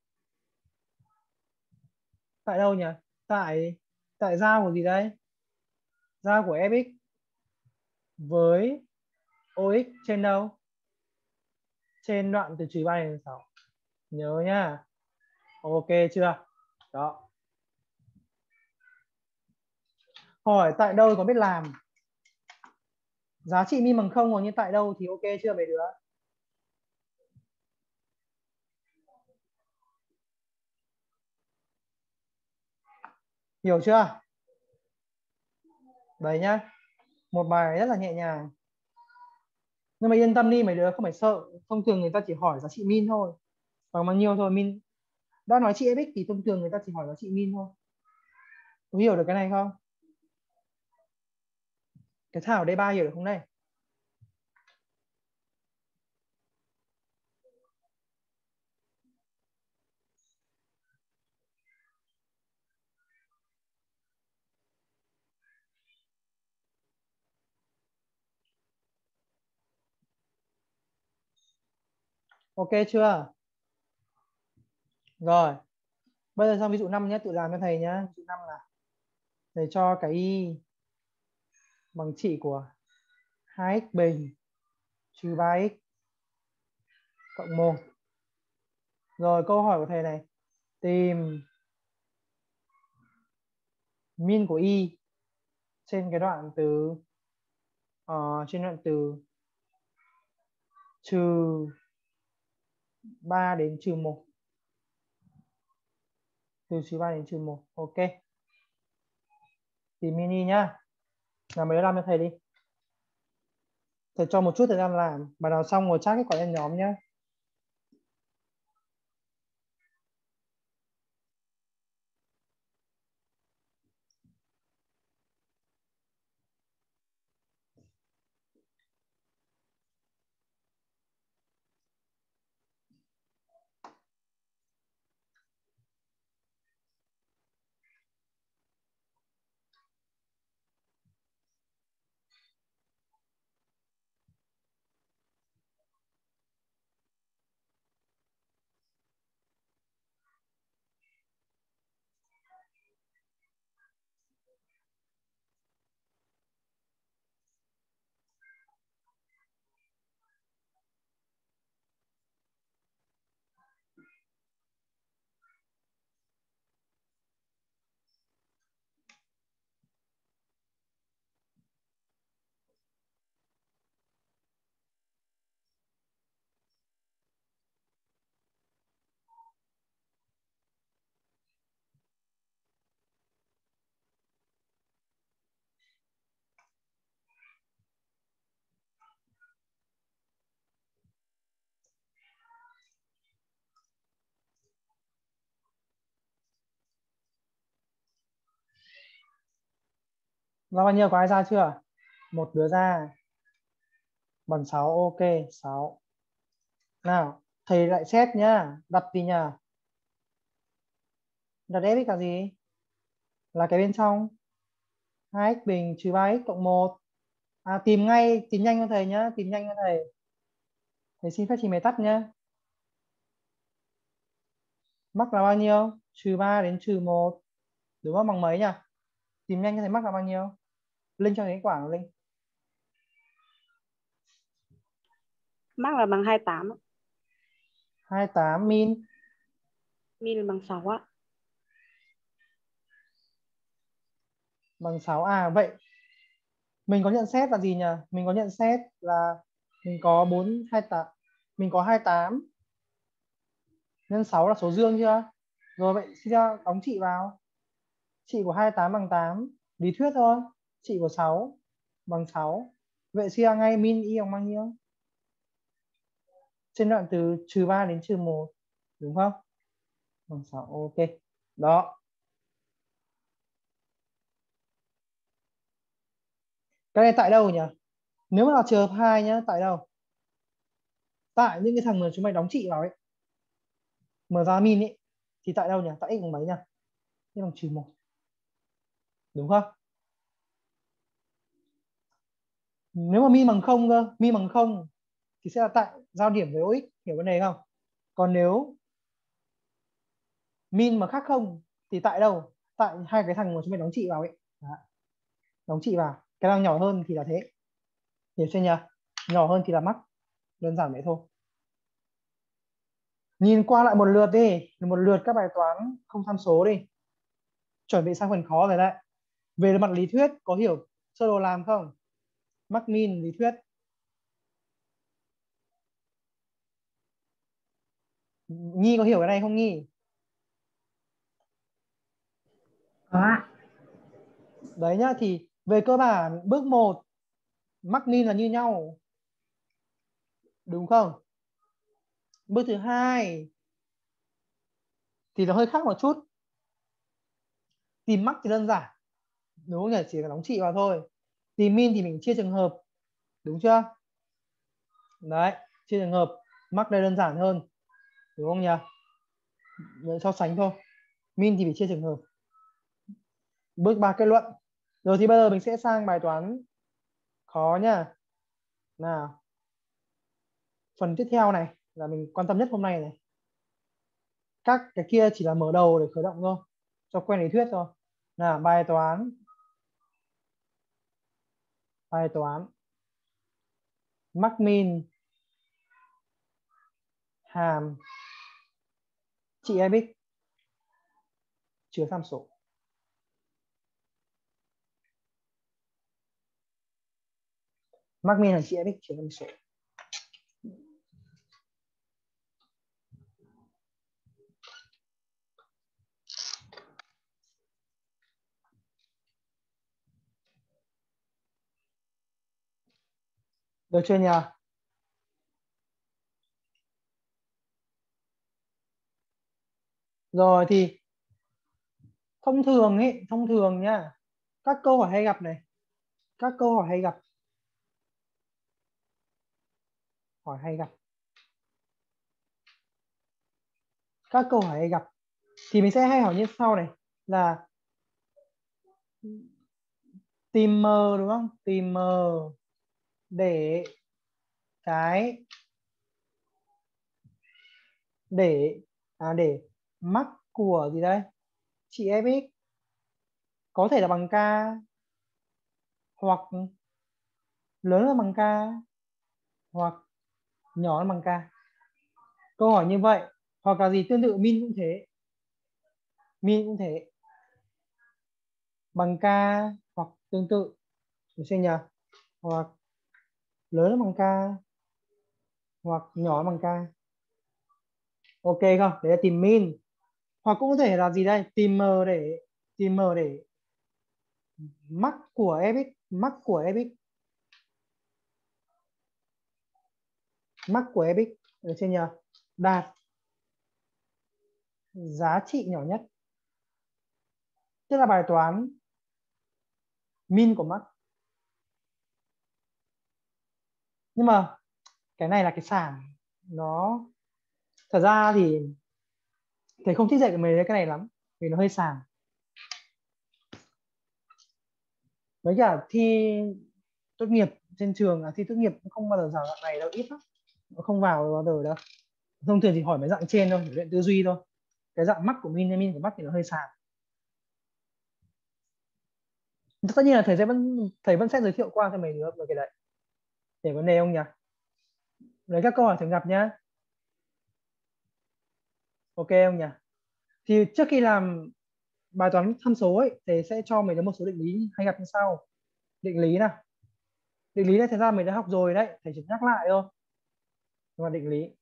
Tại đâu nhỉ? Tại tại giao của gì đây? Giao của fx với ox trên đâu? Trên đoạn từ trừ ba đến sáu. Nhớ nhá. Ok chưa? Đó. Hỏi tại đâu có biết làm. Giá trị min bằng không còn như tại đâu thì ok chưa mấy đứa? Hiểu chưa? Đấy nhá. Một bài rất là nhẹ nhàng. Nhưng mà yên tâm đi mấy đứa, không phải sợ. Thông thường người ta chỉ hỏi giá trị min thôi. Bằng bao nhiêu thôi, min. Đã nói chị ép ích thì thông thường người ta chỉ hỏi giá trị min thôi. Có hiểu được cái này không? Cái Thảo đây ba hiểu được không đây? Ok chưa? Rồi. Bây giờ sang ví dụ năm nhé, tự làm cho thầy nhá. Ví dụ năm là thầy cho cái y bằng trị của hai x bình trừ ba x cộng một. Rồi câu hỏi của thầy này, tìm min của y trên cái đoạn từ uh, trên đoạn từ trừ ba đến trừ một. Từ trừ ba đến trừ một. Ok. Tìm min y nhá. Làm mấy làm cho thầy đi. Thầy cho một chút thời gian làm. Bài nào xong ngồi chat kết quả lên nhóm nhé. Ra bao nhiêu, có ai ra chưa? Một đứa ra. Bằng sáu. Ok. sáu. Nào thầy lại xét nhá. Đặt gì nhỉ? Đặt f là gì? Là cái bên trong hai x bình trừ ba x cộng một. À, tìm ngay, tìm nhanh cho thầy nhá. Tìm nhanh cho thầy. Thầy xin phép chị mày tắt nhá. Mắc là bao nhiêu? Trừ ba đến trừ một. Đúng không? Bằng mấy nhỉ? Tìm nhanh cho thầy mắc là bao nhiêu? Linh cho cái quả của Linh. Mắc là bằng hai mươi tám. hai mươi tám. Min? Min là bằng sáu ạ. Bằng sáu. À vậy mình có nhận xét là gì nhỉ? Mình có nhận xét là mình có bốn hai tám. Mình có hai mươi tám nhân sáu là số dương chưa? Rồi vậy suy ra đóng trị vào. Trị của hai mươi tám bằng tám. Lý thuyết thôi. Trị của sáu bằng sáu. Vậy suy ra ngay min y bằng bao nhiêu? Trên đoạn từ trừ ba đến trừ một. Đúng không? Bằng sáu. Ok. Đó. Cái này tại đâu nhỉ? Nếu mà là trường hợp hai nhá, tại đâu? Tại những cái thằng mà chúng mày đóng trị vào ấy. Mở ra min ấy. Thì tại đâu nhỉ? Tại x bằng mấy nhỉ? X bằng trừ một. Đúng không? Nếu mà min bằng không cơ, min bằng không thì sẽ là tại giao điểm với ô ích, hiểu vấn đề không? Còn nếu min mà khác không thì tại đâu? Tại hai cái thằng mà chúng mày đóng trị vào ấy. Đó. Đóng trị vào. Cái nào nhỏ hơn thì là thế. Hiểu chưa nhỉ? Nhỏ hơn thì là mắc. Đơn giản vậy thôi. Nhìn qua lại một lượt đi, một lượt các bài toán không tham số đi. Chuẩn bị sang phần khó rồi đấy. Về mặt lý thuyết có hiểu sơ đồ làm không? mắc min lý thuyết. Nhi có hiểu cái này không Nhi? Có ạ. Đấy nhá, thì về cơ bản bước một mắc min là như nhau, đúng không? Bước thứ hai thì nó hơi khác một chút. Tìm mắc thì đơn giản, đúng không nhỉ? Chỉ cần đóng trị vào thôi. Tìm min thì mình chia trường hợp, đúng chưa? Đấy, chia trường hợp. Mắc đây đơn giản hơn, đúng không nhỉ? Để so sánh thôi. Min thì phải chia trường hợp. Bước ba kết luận. Rồi thì bây giờ mình sẽ sang bài toán khó nha. Nào, phần tiếp theo này là mình quan tâm nhất hôm nay này. Các cái kia chỉ là mở đầu để khởi động thôi, cho quen lý thuyết thôi. Nào, bài toán bài toán mắc min hàm trị Fx chứa tham số. Mắc min hàm trị Fx chứa tham số. Được chưa nhỉ? Rồi thì thông thường ấy, thông thường nhá, các câu hỏi hay gặp này, các câu hỏi hay gặp, hỏi hay gặp, các câu hỏi hay gặp thì mình sẽ hay hỏi như sau này, là tìm m, đúng không? Tìm m để cái để à, để mắc của gì đây, trị Fx có thể là bằng k hoặc lớn hơn bằng k hoặc nhỏ hơn bằng k. Câu hỏi như vậy, hoặc là gì tương tự min cũng thế, min cũng thế, bằng k hoặc tương tự, được chưa nhỉ? Hoặc lớn hơn bằng k hoặc nhỏ hơn bằng k. Ok không? Đấy là tìm min. Hoặc cũng có thể là gì đây, tìm m để tìm m để mắc của Fx, mắc của Fx, mắc của Fx, được chưa nhỉ? Đạt giá trị nhỏ nhất, tức là bài toán min của mắc. Nhưng mà cái này là cái sàn, nó thật ra thì thầy không thích dạy mấy cái này lắm vì nó hơi sàn. Với cả thi tốt nghiệp trên trường, là thi tốt nghiệp cũng không bao giờ vào dạng này đâu, ít lắm, nó không vào bao giờ đâu. Thông thường chỉ hỏi mấy dạng trên thôi để luyện tư duy thôi. Cái dạng mắc của min hay min của mắc thì nó hơi sàn. Tất nhiên là thầy sẽ vẫn thầy vẫn sẽ giới thiệu qua cho mấy đứa về cái đấy, để vấn đề không nhỉ? Lấy các câu hỏi thường gặp nhá. Ok không nhỉ? Thì trước khi làm bài toán tham số ấy, thầy sẽ cho mấy đứa một số định lý hay gặp như sau. Định lý nào, định lý này thật ra mình đã học rồi đấy, thầy chỉ nhắc lại thôi. Nhưng mà định lý,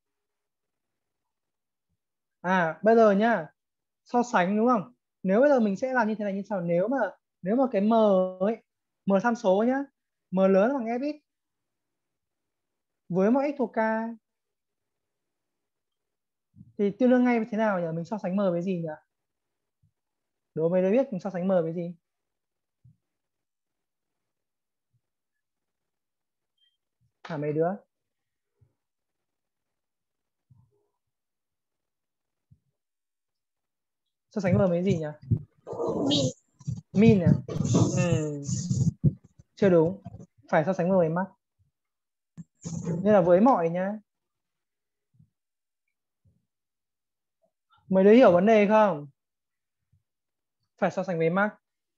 à bây giờ nhá, so sánh đúng không? Nếu bây giờ mình sẽ làm như thế này như sau, nếu mà nếu mà cái m ấy, m tham số nhá, m lớn bằng Fx với mọi x thuộc k thì tương đương ngay với thế nào nhỉ? Mình so sánh m với gì nhỉ? Đố mấy đứa biết mình so sánh m với gì? Hả mấy đứa? So sánh m với gì nhỉ? Min. Min à? Ừ. Chưa đúng, phải so sánh m với mắc. Nên là với mọi nhá. Mấy đứa hiểu vấn đề không? Phải so sánh với mắc.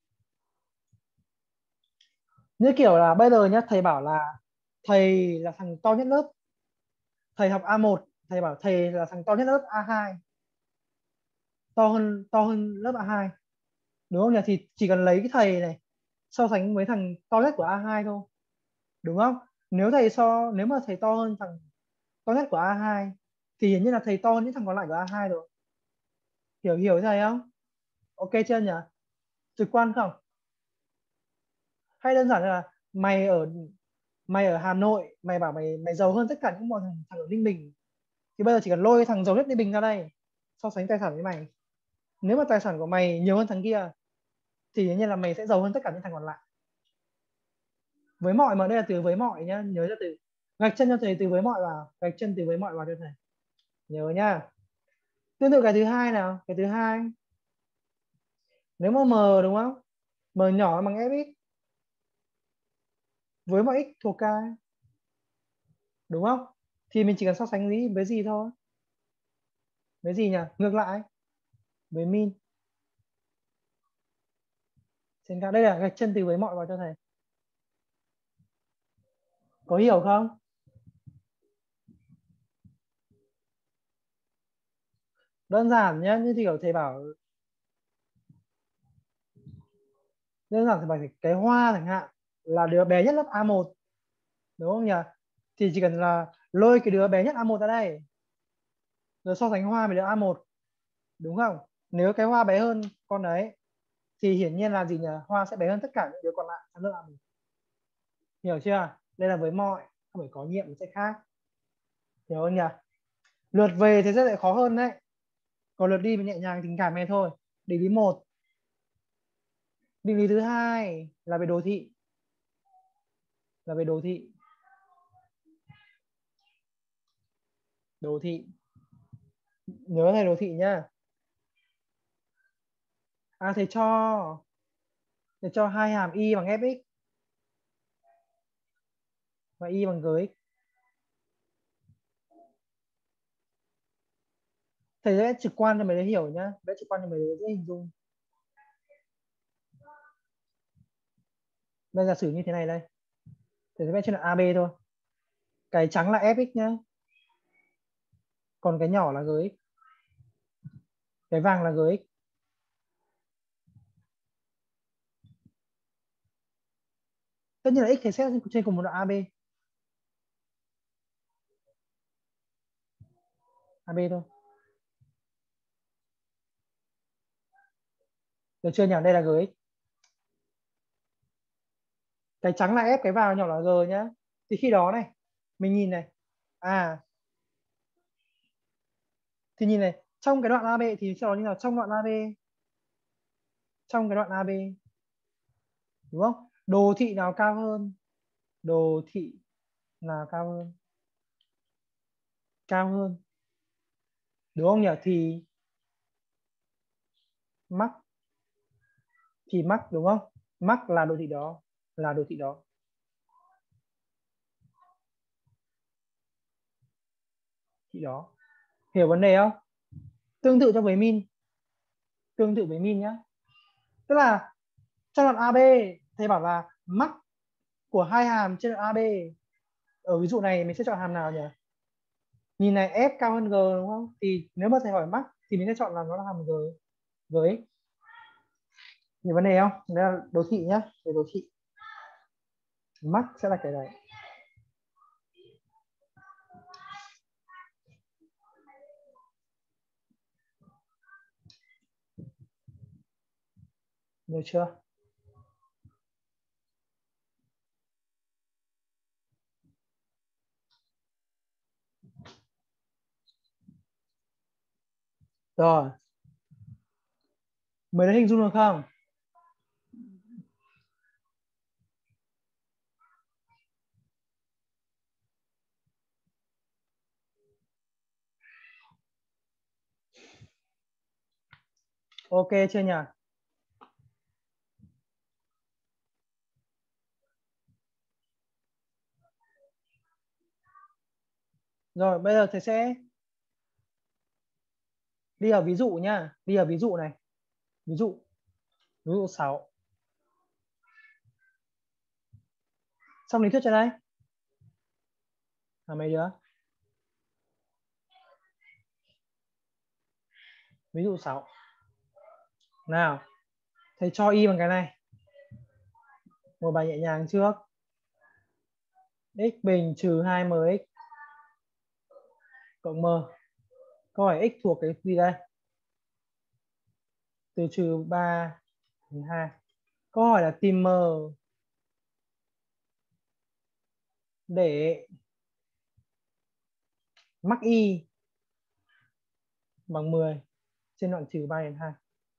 Như kiểu là bây giờ nhá, thầy bảo là thầy là thằng to nhất lớp, thầy học a một, thầy bảo thầy là thằng to nhất lớp a hai, to hơn to hơn lớp a hai, đúng không nhỉ? Thì chỉ cần lấy cái thầy này so sánh với thằng to nhất của a hai thôi, đúng không? Nếu thầy so nếu mà thầy to hơn thằng to nhất của a hai thì hiển nhiên là thầy to hơn những thằng còn lại của a hai rồi. Hiểu hiểu thầy không? Ok chưa nhỉ? Trực quan không? Hay đơn giản là mày ở mày ở Hà Nội, mày bảo mày mày giàu hơn tất cả những mọi thằng, thằng ở Ninh Bình, thì bây giờ chỉ cần lôi thằng giàu nhất Ninh Bình ra đây so sánh tài sản với mày. Nếu mà tài sản của mày nhiều hơn thằng kia thì hiển nhiên là mày sẽ giàu hơn tất cả những thằng còn lại. Với mọi, mà đây là từ với mọi nhá, nhớ cho từ gạch chân cho thầy từ với mọi vào, gạch chân từ với mọi vào cho thầy, nhớ nhá. Tương tự cái thứ hai nào, cái thứ hai nếu mà m đúng không, m nhỏ bằng fx với mọi x thuộc k, đúng không, thì mình chỉ cần so sánh gì với gì thôi, với gì nhỉ, ngược lại với min trên k. Đây là gạch chân từ với mọi vào cho thầy, có hiểu không? Đơn giản nhé, như kiểu thầy bảo, đơn giản thầy bảo cái Hoa chẳng hạn là đứa bé nhất lớp a một, đúng không nhỉ, thì chỉ cần là lôi cái đứa bé nhất a một ra đây rồi so sánh Hoa với đứa a một, đúng không? Nếu cái Hoa bé hơn con đấy thì hiển nhiên là gì nhỉ, Hoa sẽ bé hơn tất cả những đứa còn lại trong lớp a một. Hiểu chưa? Đây là với mọi, không phải có nhiệm sẽ khác, hiểu không nhỉ? Lượt về thì sẽ lại khó hơn đấy, còn lượt đi thì nhẹ nhàng tình cảm này thôi. Định lý một. Định lý thứ hai là về đồ thị, là về đồ thị đồ thị nhớ thầy đồ thị nhá. À thầy cho thầy cho hai hàm y bằng fx và y bằng gx. Thầy sẽ trực quan cho mấy đứa hiểu nhá, vẽ trực quan cho mấy đứa dễ hình dung. Bây giờ giả sử như thế này đây, thầy sẽ vẽ trên là a bê thôi, cái trắng là fx nhá, còn cái nhỏ là gx, cái vàng là gx. Tất nhiên là x thầy xét trên cùng một đoạn a bê, a bê thôi, được chưa nhỉ? Đây là gx, cái trắng là f, cái vào nhỏ là g nhá. Thì khi đó này mình nhìn này, à thì nhìn này, trong cái đoạn a bê thì sau đó như nào, trong đoạn a bê trong cái đoạn a bê đúng không, đồ thị nào cao hơn, đồ thị nào cao hơn, cao hơn đúng không nhỉ, thì mắc, thì mắc đúng không, mắc là đồ thị đó, là đồ thị đó. Thị đó, hiểu vấn đề không? Tương tự cho với min, tương tự với min nhá, tức là trong đoạn a bê thầy bảo là mắc của hai hàm trên đoạn a bê, ở ví dụ này mình sẽ chọn hàm nào nhỉ? Nhìn này f cao hơn g đúng không, thì nếu mà thầy hỏi mắc thì mình sẽ chọn là nó là hàm g với, hiểu vấn đề không? Đây là đồ thị nhá, về đồ thị mắc sẽ là cái đấy. Được chưa? Rồi, mới đã hình dung được không? Ok chưa nhỉ? Rồi bây giờ thầy sẽ đi ở ví dụ nhá, đi ở ví dụ này, ví dụ ví dụ sáu, xong lý thuyết cho đây là mấy đứa, ví dụ sáu nào, thầy cho y bằng cái này, một bài nhẹ nhàng trước, x bình trừ hai m x cộng m. Câu hỏi x thuộc cái gì đây? Từ trừ ba đến hai. Câu hỏi là tìm m để mắc y bằng mười trên đoạn trừ ba đến hai.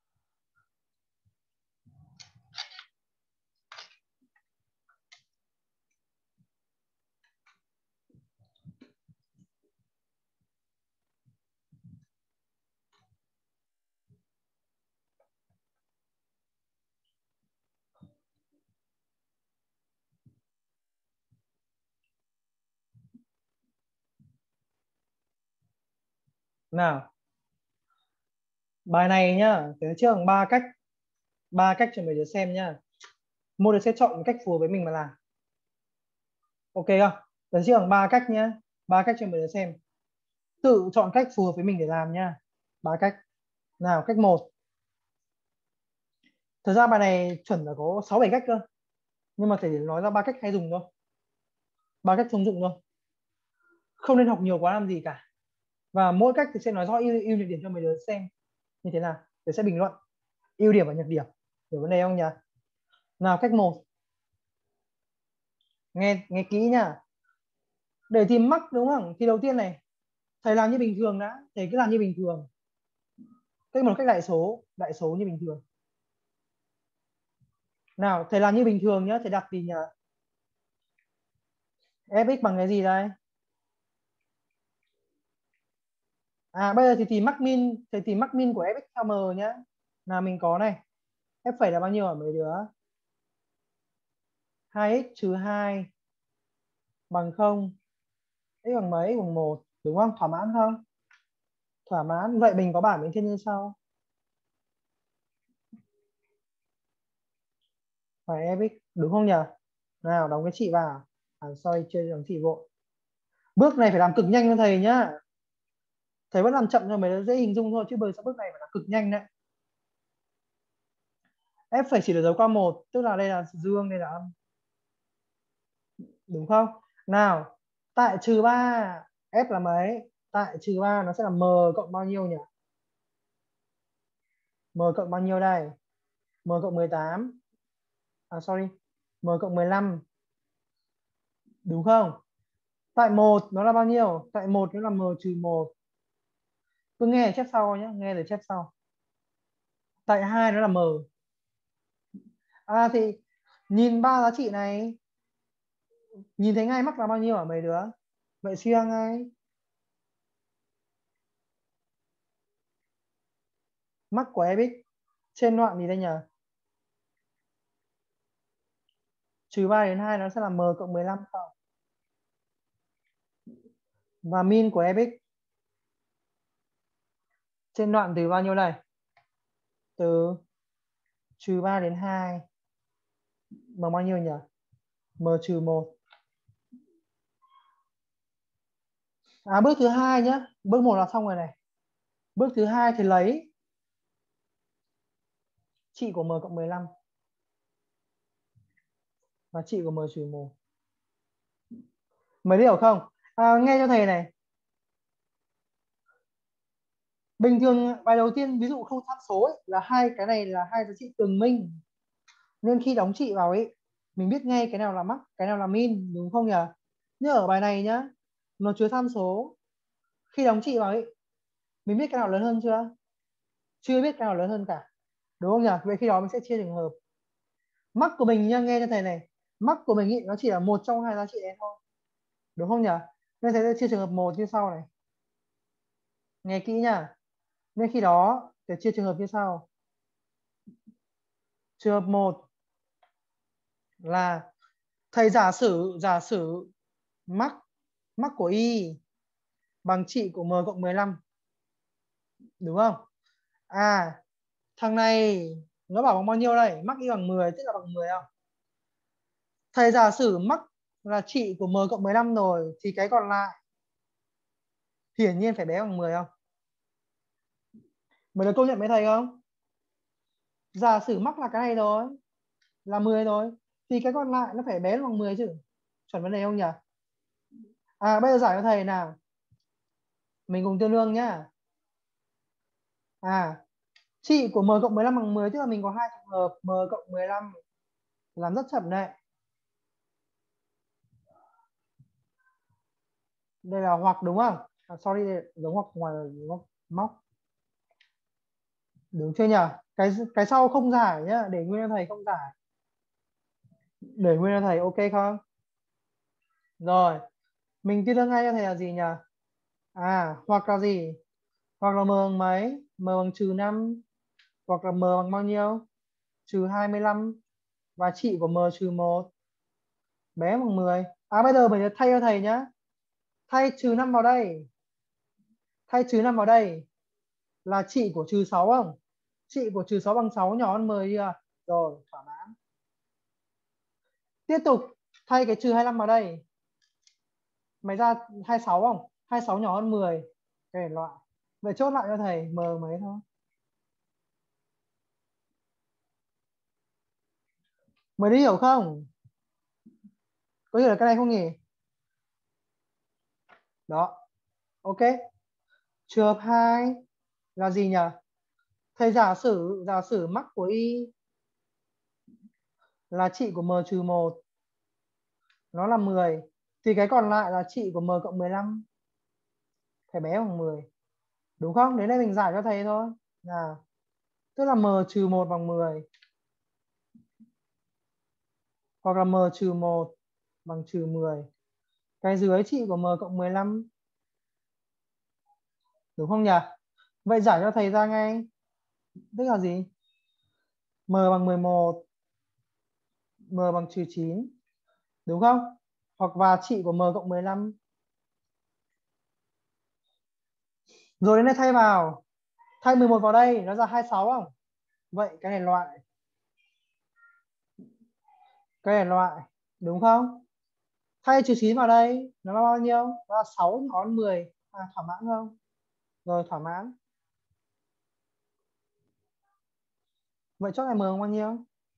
Nào, bài này nhá, thế trước bằng ba cách, ba cách cho mấy đứa xem nhá. Một đứa sẽ chọn một cách phù hợp với mình mà làm. Ok không? Lần trước bằng ba cách nhá, ba cách cho mấy đứa xem. Tự chọn cách phù hợp với mình để làm nhá. Ba cách. Nào, cách một. Thật ra bài này chuẩn là có sáu bảy cách cơ. Nhưng mà chỉ nói ra ba cách hay dùng thôi. Ba cách thông dụng thôi. Không nên học nhiều quá làm gì cả. Và mỗi cách thì sẽ nói rõ ưu, ưu nhược điểm cho mấy đứa xem như thế nào. Để sẽ bình luận ưu điểm và nhược điểm. Hiểu vấn đề không nhỉ? Nào, cách một. Nghe nghe kỹ nhá. Để tìm mắc đúng không? Thì đầu tiên này, thầy làm như bình thường đã, thầy cứ làm như bình thường. Cách một, cách đại số, đại số như bình thường. Nào, thầy làm như bình thường nhá, thầy đặt gì nhỉ? Fx bằng cái gì đây? À, bây giờ thì tìm mắc min, thầy tìm mắc min của Fx theo m nhá. Nào mình có này, F phẩy là bao nhiêu hả mấy đứa? hai x trừ hai bằng không. X bằng mấy? X bằng một, đúng không? Thỏa mãn không? Thỏa mãn. Vậy mình có bảng bên trên như sau. Phải Fx, đúng không nhỉ? Nào, đóng cái trị vào. À, sorry, chưa đóng trị vội. Bước này phải làm cực nhanh cho thầy nhá. Thầy vẫn làm chậm cho mấy đứa dễ hình dung thôi, chứ bây giờ bước này phải làm cực nhanh đấy. F phải chỉ được dấu qua một, tức là đây là dương, đây là âm. Đúng không? Nào, tại trừ ba, F là mấy? Tại trừ ba nó sẽ là m cộng bao nhiêu nhỉ? M cộng bao nhiêu đây? M cộng mười tám. À sorry, M cộng mười lăm. Đúng không? Tại một nó là bao nhiêu? Tại một nó là m trừ một. Cứ nghe để chép sau nhé, nghe để chép sau. Tại hai nó là m. À thì nhìn ba giá trị này, nhìn thấy ngay mắc là bao nhiêu hả mấy đứa? Vậy suy ra ngay. Mắc của Fx trên đoạn gì đây nhỉ? Trừ ba đến hai nó sẽ là m cộng mười lăm không? Và min của Fx trên đoạn từ bao nhiêu đây? Từ trừ ba đến hai bằng bao nhiêu nhỉ? M trừ một. À, bước thứ hai nhá. Bước một là xong rồi này. Bước thứ hai thì lấy trị của m cộng mười lăm và trị của m trừ một. Mấy hiểu không? À, nghe cho thầy này. Bình thường bài đầu tiên ví dụ không tham số ấy, là hai cái này là hai giá trị tường minh. Nên khi đóng trị vào ấy, mình biết ngay cái nào là mắc, cái nào là min, đúng không nhỉ? Nhưng ở bài này nhá, nó chứa tham số. Khi đóng trị vào ấy, mình biết cái nào lớn hơn chưa? Chưa biết cái nào lớn hơn cả. Đúng không nhỉ? Vậy khi đó mình sẽ chia trường hợp. Mắc của mình nha, nghe cho thầy này. Mắc của mình ý, nó chỉ là một trong hai giá trị đấy thôi. Đúng không nhỉ? Nên thầy sẽ chia trường hợp một như sau này. Nghe kỹ nhá. Nên khi đó để chia trường hợp như sau. Trường hợp một là thầy giả sử giả sử mắc mắc của y bằng trị của m cộng mười lăm. Đúng không? À, thằng này nó bảo bằng bao nhiêu đây? Mắc y bằng mười, tức là bằng mười không? Thầy giả sử mắc là trị của m cộng mười lăm rồi thì cái còn lại hiển nhiên phải bé bằng mười không? Mày được công nhận với thầy không? Giả sử mắc là cái này rồi, là mười rồi, thì cái còn lại nó phải bé bằng mười chứ. Chuẩn vấn đề không nhỉ? À bây giờ giải cho thầy nào. Mình cùng tương đương nhá. À trị của m cộng mười lăm bằng mười, tức là mình có hai trường hợp m cộng mười lăm, làm rất chậm đấy. Đây là hoặc đúng không? À, sorry, giống hoặc ngoài góc móc. Đúng chưa nhỉ? Cái cái sau không giải nhá, để nguyên cho thầy không giải. Để nguyên cho thầy, ok không? Rồi, mình tương đương ngay cho thầy là gì nhỉ? À, hoặc là gì? Hoặc là m bằng mấy? M bằng trừ năm, hoặc là m bằng bao nhiêu? Trừ hai mươi lăm, và trị của m trừ một bé bằng mười. À bây giờ mình sẽ thay cho thầy nhá. Thay trừ năm vào đây. Thay trừ năm vào đây là trị của trừ sáu không? Trị của trừ sáu bằng sáu nhỏ hơn mười chưa? Rồi, thỏa mãn. Tiếp tục thay cái trừ hai mươi lăm vào đây. Mày ra hai mươi sáu không? hai mươi sáu nhỏ hơn mười. Cái này loại. Vậy chốt lại cho thầy m mấy thôi. Mày đi hiểu không? Có hiểu được cái này không nhỉ? Đó. Ok. Trường hợp hai là gì nhỉ? Thầy giả sử giả sử mắc của y là trị của m trừ một, nó là mười, thì cái còn lại là trị của m cộng mười lăm, thầy bé bằng mười. Đúng không? Đến đây mình giải cho thầy thôi. Nào. Tức là m trừ một bằng mười, hoặc là m trừ một bằng trừ mười. Cái dưới trị của m cộng mười lăm. Đúng không nhỉ? Vậy giải cho thầy ra ngay. Tức là gì? M bằng mười một, m bằng trừ chín. Đúng không? Hoặc và trị của m cộng mười lăm. Rồi đến đây thay vào. Thay mười một vào đây, nó ra hai mươi sáu không? Vậy cái này loại. Cái này loại. Đúng không? Thay trừ chín vào đây, nó là bao nhiêu? Nó là sáu nhỏ hơn mười. À, thỏa mãn không? Rồi, thỏa mãn. Vậy chốt này m bằng bao nhiêu?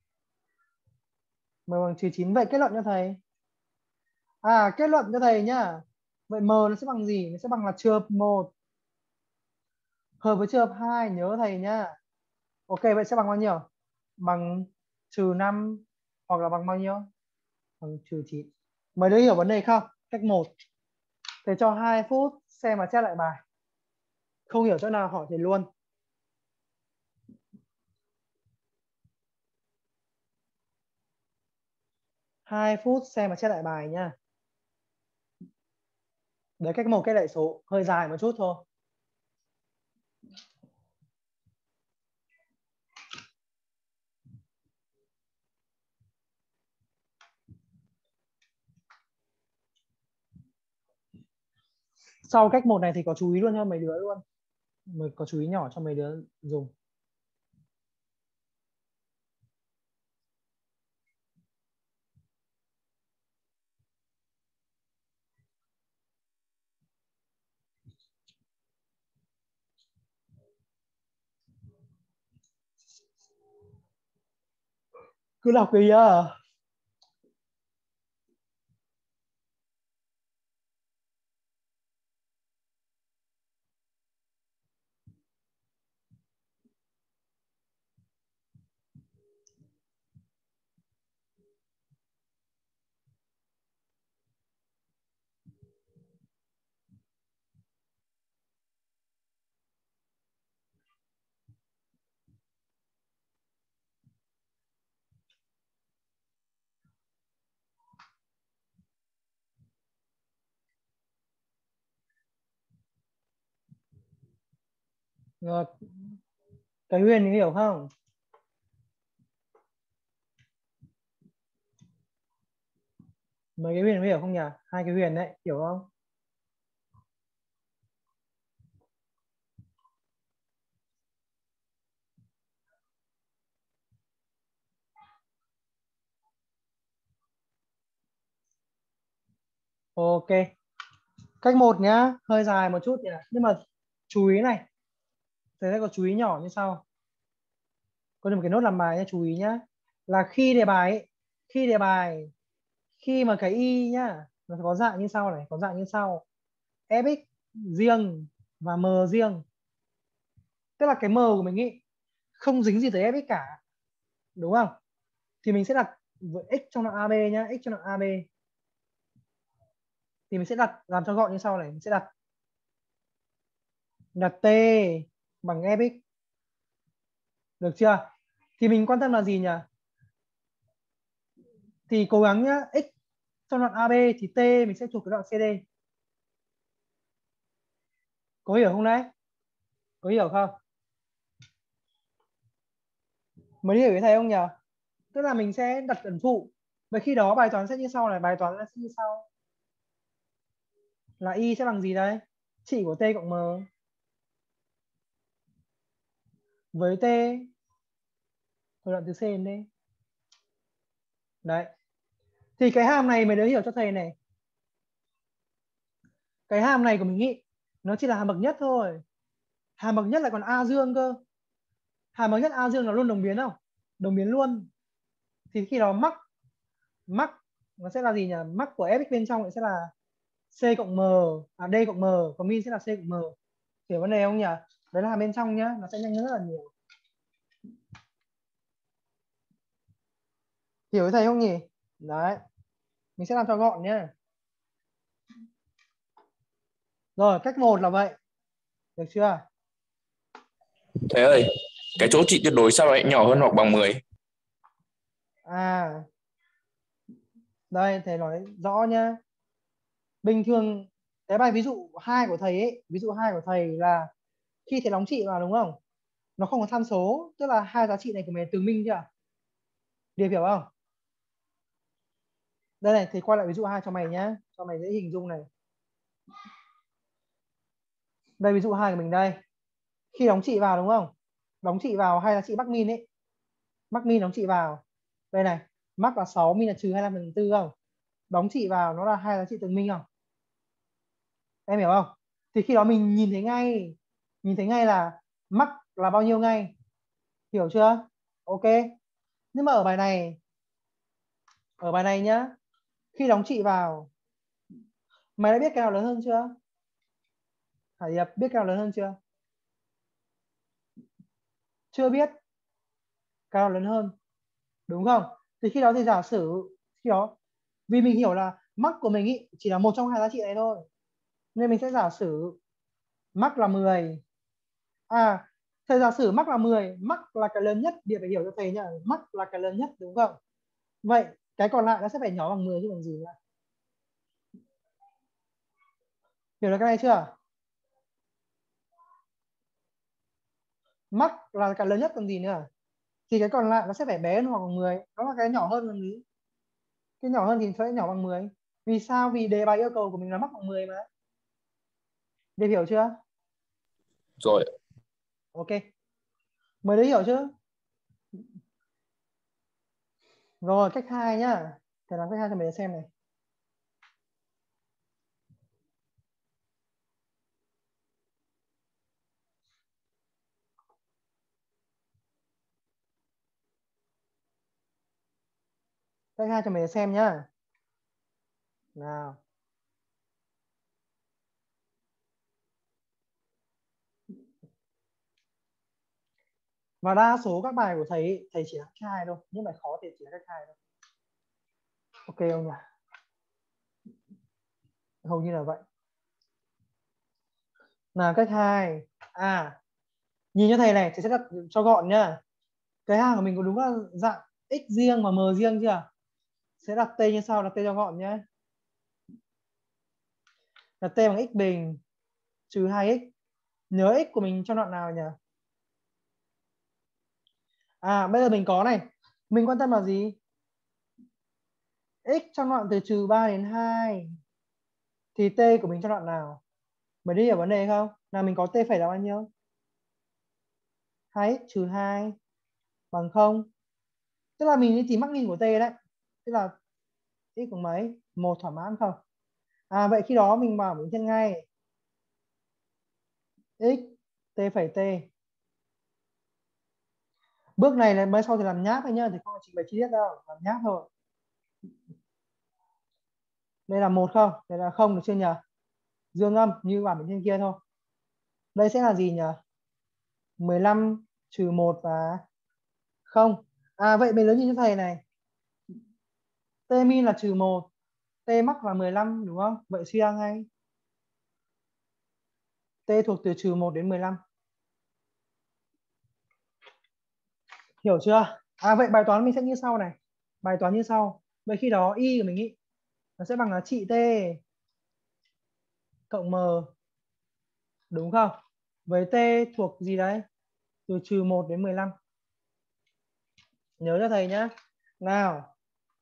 M bằng trừ chín. Vậy kết luận cho thầy. À, kết luận cho thầy nhá. Vậy m nó sẽ bằng gì? Nó sẽ bằng là trường hợp một hợp với trường hợp hai, nhớ thầy nhá. Ok, vậy sẽ bằng bao nhiêu? Bằng trừ năm, hoặc là bằng bao nhiêu? Bằng trừ chín. Mấy đứa hiểu vấn đề không? Cách một. Thầy cho hai phút xem và chép lại bài. Không hiểu chỗ nào hỏi thầy luôn. Hai phút xem và chép lại bài nhá. Đấy, cách một, cách đại số hơi dài một chút thôi. Sau cách một này thì có chú ý luôn cho mấy đứa luôn. Mới có chú ý nhỏ cho mấy đứa dùng. Cứ đọc đi nhá. Rồi. Cái Huyền hiểu không? Mấy cái Huyền hiểu không nhỉ? Hai cái Huyền đấy, hiểu không? Ok. Cách một nhá, hơi dài một chút nhỉ. Nhưng mà chú ý này. Thầy sẽ có chú ý nhỏ như sau. Có một cái nốt làm bài nhé, chú ý nhá. Là khi đề bài ấy, khi đề bài khi mà cái y nhá nó sẽ có dạng như sau này, có dạng như sau: fx riêng và m riêng. Tức là cái m của mình ý không dính gì tới fx cả, đúng không? Thì mình sẽ đặt x trong đoạn a bê nhá, x trong đoạn a bê thì mình sẽ đặt làm cho gọn như sau này, mình sẽ đặt đặt t bằng fx, được chưa? Thì mình quan tâm là gì nhỉ? Thì cố gắng nhá, x trong đoạn a bê thì t mình sẽ chụp cái đoạn xê đê. Có hiểu không đấy? Có hiểu không? Mới hiểu với thầy không nhỉ? Tức là mình sẽ đặt ẩn phụ. Vậy khi đó bài toán sẽ như sau này, bài toán sẽ như sau. Là y sẽ bằng gì đây? Trị của t cộng m với t thời đoạn từ c đến d. Đấy. Thì cái hàm này mày đỡ hiểu cho thầy này. Cái hàm này của mình nghĩ nó chỉ là hàm bậc nhất thôi. Hàm bậc nhất lại còn a dương cơ. Hàm bậc nhất a dương nó luôn đồng biến không? Đồng biến luôn. Thì khi đó mắc mắc nó sẽ là gì nhỉ? Mắc của fx bên trong sẽ là c cộng m, à d cộng m, còn min sẽ là c cộng m. Hiểu vấn đề không nhỉ? Đấy là hàm bên trong nhá, nó sẽ nhanh hơn rất là nhiều. Hiểu với thầy không nhỉ? Đấy. Mình sẽ làm cho gọn nhé. Rồi, cách một là vậy. Được chưa? Thầy ơi, cái chỗ trị tuyệt đối sao lại nhỏ hơn hoặc bằng mười? À, đây thầy nói rõ nhá. Bình thường cái bài ví dụ hai của thầy ấy, ví dụ hai của thầy là khi thầy đóng trị vào đúng không? Nó không có tham số, tức là hai giá trị này của mình tường minh chưa? Điệp hiểu không? Đây này, thầy quay lại ví dụ hai cho mày nhá, cho mày dễ hình dung này. Đây ví dụ hai của mình đây. Khi đóng trị vào đúng không? Đóng trị vào hai giá trị mắc min ấy. Mắc min đóng trị vào. Đây này, mắc là sáu, min là trừ hai mươi lăm phần tư không? Đóng trị vào nó là hai giá trị tường minh không? Em hiểu không? Thì khi đó mình nhìn thấy ngay, nhìn thấy ngay là mắc là bao nhiêu ngay. Hiểu chưa? Ok. Nhưng mà ở bài này, ở bài này nhá, khi đóng trị vào, mày đã biết cái nào lớn hơn chưa? Hải Điệp biết cái nào lớn hơn chưa? Chưa biết cái nào lớn hơn, đúng không? Thì khi đó thì giả sử khi đó, vì mình hiểu là mắc của mình ý, chỉ là một trong hai giá trị này thôi, nên mình sẽ giả sử mắc là mười. À, thầy giả sử mắc là mười, mắc là cái lớn nhất, Điệp phải hiểu cho thầy nhá, mắc là cái lớn nhất đúng không? Vậy cái còn lại nó sẽ phải nhỏ bằng mười chứ còn gì nữa. Hiểu được cái này chưa? Mắc là cái lớn nhất còn gì nữa. Thì cái còn lại nó sẽ phải bé hơn hoặc bằng mười. Đó là cái nhỏ hơn làm gì? Cái nhỏ hơn thì sẽ nhỏ bằng mười. Vì sao? Vì đề bài yêu cầu của mình là mắc bằng mười mà. Để hiểu chưa? Rồi. Ok. Mới đấy hiểu chưa? Rồi cách hai nhá. Thầy làm cách hai cho mình xem này. Cách hai cho mình xem nhá. Nào. Và đa số các bài của thầy thầy chỉ là cách hai thôi, nhưng mà khó thì chỉ là cách hai thôi. Ok không nhỉ? Hầu như là vậy. Nào cách hai. À, nhìn cho thầy này, thầy sẽ đặt cho gọn nhá. Cái hàng của mình có đúng là dạng x riêng và m riêng chưa? Sẽ đặt t như sau, đặt t cho gọn nhé. Đặt t bằng x bình trừ hai x. Nhớ x của mình trong đoạn nào nhỉ? À, bây giờ mình có này. Mình quan tâm là gì? X trong đoạn từ trừ ba đến hai. Thì t của mình trong đoạn nào? Mới đi hiểu vấn đề không? Nào mình có t phải là bao nhiêu? hai x trừ hai bằng không. Tức là mình đi tìm mắc min của t đấy. Tức là x bằng mấy? Một thỏa mãn không? À, vậy khi đó mình bảo mình nhân ngay x t phẩy t. Bước này là mới sau thì làm nháp thôi nhá, thì không trình bày chi tiết đâu, làm nháp thôi. Đây là một không? Đây là không được chưa nhỉ? Dương âm như bản bên trên kia thôi. Đây sẽ là gì nhỉ? mười lăm trừ một và không. À vậy mình lớn như thầy này. T min là trừ một, T max là mười lăm đúng không? Vậy suy ra ngay. T thuộc từ trừ một đến mười lăm. Hiểu chưa? À vậy bài toán mình sẽ như sau này. Bài toán như sau. Vậy khi đó y của mình ý, nó sẽ bằng là trị T cộng M. Đúng không? Với T thuộc gì đấy? Từ trừ một đến mười lăm. Nhớ cho thầy nhé. Nào.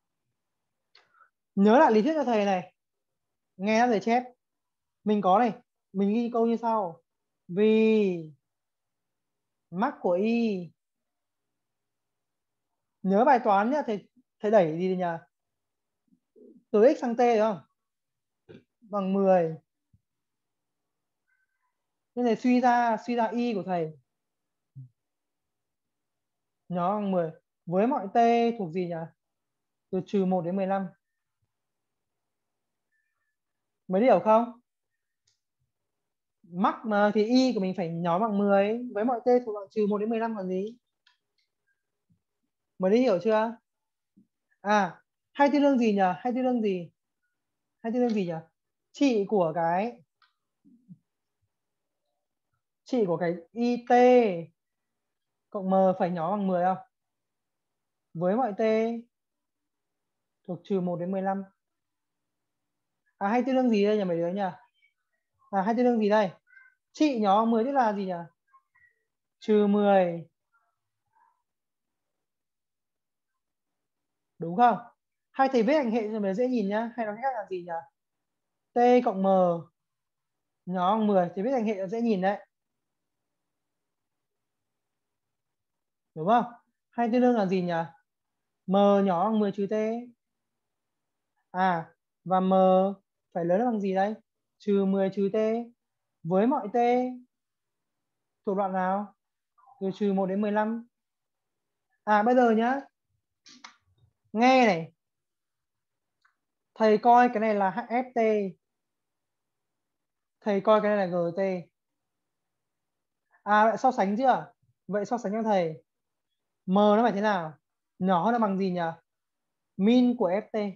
Nhớ lại lý thuyết cho thầy này. Nghe thầy chép. Mình có này. Mình ghi câu như sau. Vì mắc của y. Nhớ bài toán nhá. Thầy, thầy đẩy gì nhỉ? Từ x sang t đúng không? Bằng mười. Nên thầy suy ra suy ra y của thầy nó bằng mười. Với mọi t thuộc gì nhỉ? Từ trừ một đến mười lăm. Mới hiểu không? Mắc mà thì y của mình phải nhóm bằng mười. Với mọi t thuộc bằng trừ một đến mười lăm còn gì? Mới đi hiểu chưa? À, hay tương đương gì nhỉ? Hay tương đương gì? Hay tương đương gì nhỉ? Trị của cái trị của cái it cộng m phải nhóm bằng mười không? Với mọi t thuộc trừ một đến mười lăm. À hay tương đương gì đây nhỉ mấy đứa nhỉ? À hay tương đương gì đây? Trị nhóm bằng mười tức là gì nhỉ? Trừ mười. Đúng không? Hay thầy viết hành hệ cho mình dễ nhìn nhá. Hay nói khác là gì nhỉ? T cộng m nhóm bằng mười thì viết hành hệ là dễ nhìn đấy. Đúng không? Hay tương đương là gì nhỉ? M nhỏ bằng mười trừ t. À và m phải lớn bằng gì đây? Trừ mười trừ t. Với mọi t thuộc đoạn nào? Từ trừ một đến mười lăm. À bây giờ nhá. Nghe này. Thầy coi cái này là hát ép tê. Thầy coi cái này là giê tê. À lại so sánh chưa? Vậy so sánh cho thầy. M nó phải thế nào? Nhỏ hơn là bằng gì nhỉ? Min của ép tê.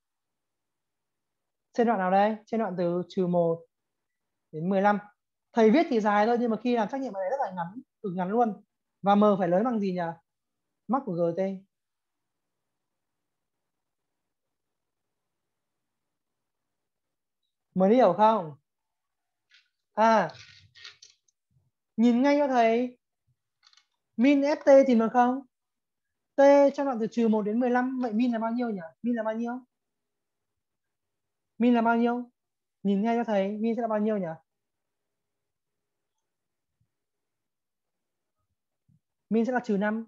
Trên đoạn nào đây? Trên đoạn từ trừ một đến mười lăm. Thầy viết thì dài thôi nhưng mà khi làm trắc nghiệm này rất là ngắn, cực ngắn luôn. Và m phải lớn bằng gì nhỉ? Mắc của giê tê. Mới hiểu không? À nhìn ngay cho thầy. Min ép tê thì được không? T trong đoạn từ trừ một đến mười lăm. Vậy min là bao nhiêu nhỉ? Min là bao nhiêu? Min là bao nhiêu? Nhìn ngay cho thầy. Min sẽ là bao nhiêu nhỉ? Min sẽ là trừ năm.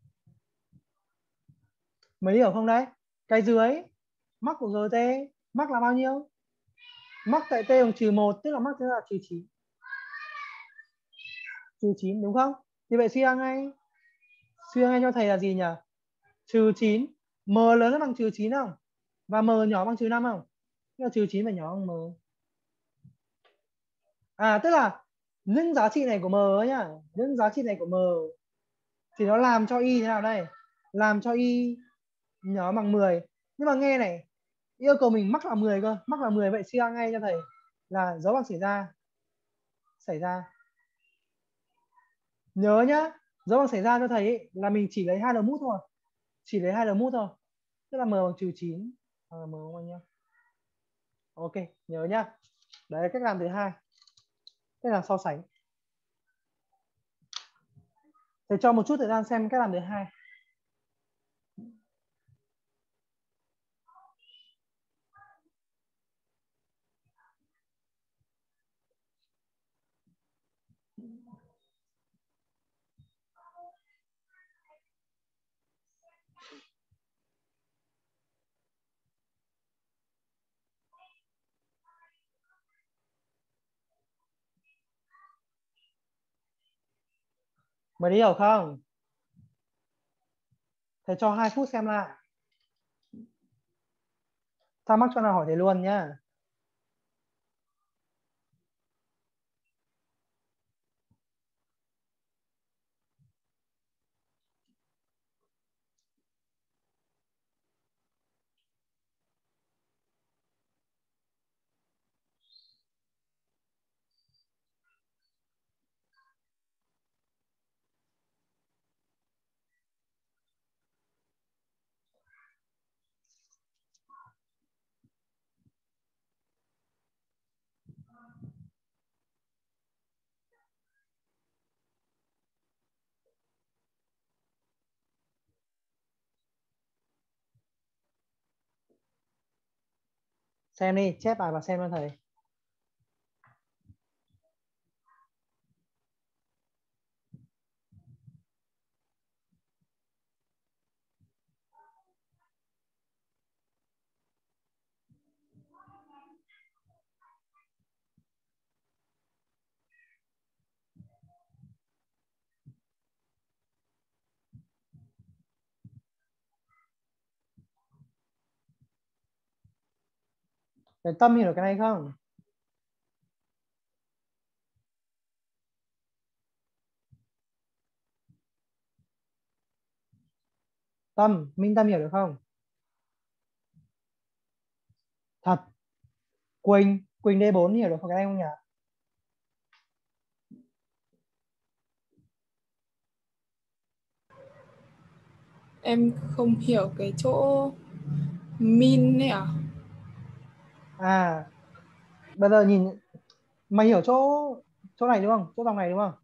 Mới hiểu không đấy? Cái dưới mắc của giê tê. Mắc là bao nhiêu? Mắc tại t bằng trừ một tức là mắc sẽ là trừ chín. Trừ chín đúng không? Thì vậy suy ra ngay. Suy ra ngay cho thầy là gì nhỉ? Trừ chín. M lớn hơn bằng trừ chín không? Và m nhỏ bằng trừ năm không? Tức là trừ chín phải nhỏ bằng m. À tức là những giá trị này của m ấy nhá. Những giá trị này của m thì nó làm cho y thế nào đây? Làm cho y nhỏ bằng mười. Nhưng mà nghe này, yêu cầu mình mắc là mười cơ. Mắc là mười vậy suy ra ngay cho thầy là dấu bằng xảy ra. Xảy ra. Nhớ nhá, dấu bằng xảy ra cho thầy ấy, là mình chỉ lấy hai l mút thôi. Chỉ lấy hai l mút thôi. Tức là m bằng trừ chín. À, m bằng bao nhiêu? Ok, nhớ nhá. Đấy là cách làm thứ hai. Cách làm so sánh. Thầy cho một chút thời gian xem cách làm thứ hai. Mày đi hiểu không? Thầy cho hai phút xem lại. Thắc mắc cho nào hỏi thầy luôn nhá. Xem đi, chép bài và xem cho thầy. Thầy Tâm hiểu được cái này không? Tâm, Minh Tâm hiểu được không? Thật. Quỳnh, Quỳnh D bốn hiểu được cái này không nhỉ? Em không hiểu cái chỗ min ấy à? À, bây giờ nhìn, mày hiểu chỗ chỗ này đúng không? Chỗ dòng này đúng không?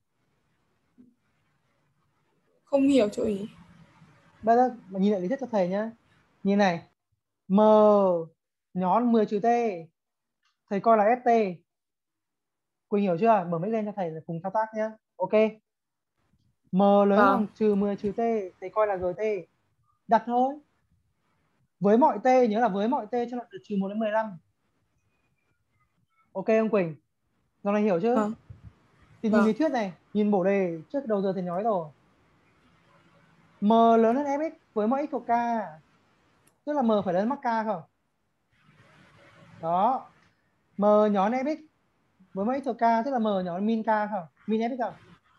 Không hiểu chỗ ý. Bây giờ mày nhìn lại lý thuyết cho thầy nhá. Nhìn này, M nhón mười trừ T, thầy coi là ép tê. Quỳnh hiểu chưa? Mở mic lên cho thầy là cùng thao tác nhá. Ok. M lớn Vâng. bằng trừ mười trừ T, thầy coi là giê tê. Đặt thôi. Với mọi T, nhớ là với mọi T cho đoạn từ trừ một đến mười lăm. Ok không Quỳnh? Dòng này hiểu chưa? Vâng. Thì Vâng. nhìn lý thuyết này, nhìn bổ đề trước đầu giờ thầy nói rồi. M lớn hơn Fx với mọi x thuộc K, tức là M phải lớn mắc K không? Đó. M nhón Fx với mọi x thuộc K, tức là M nhón min K không? Min Fx không?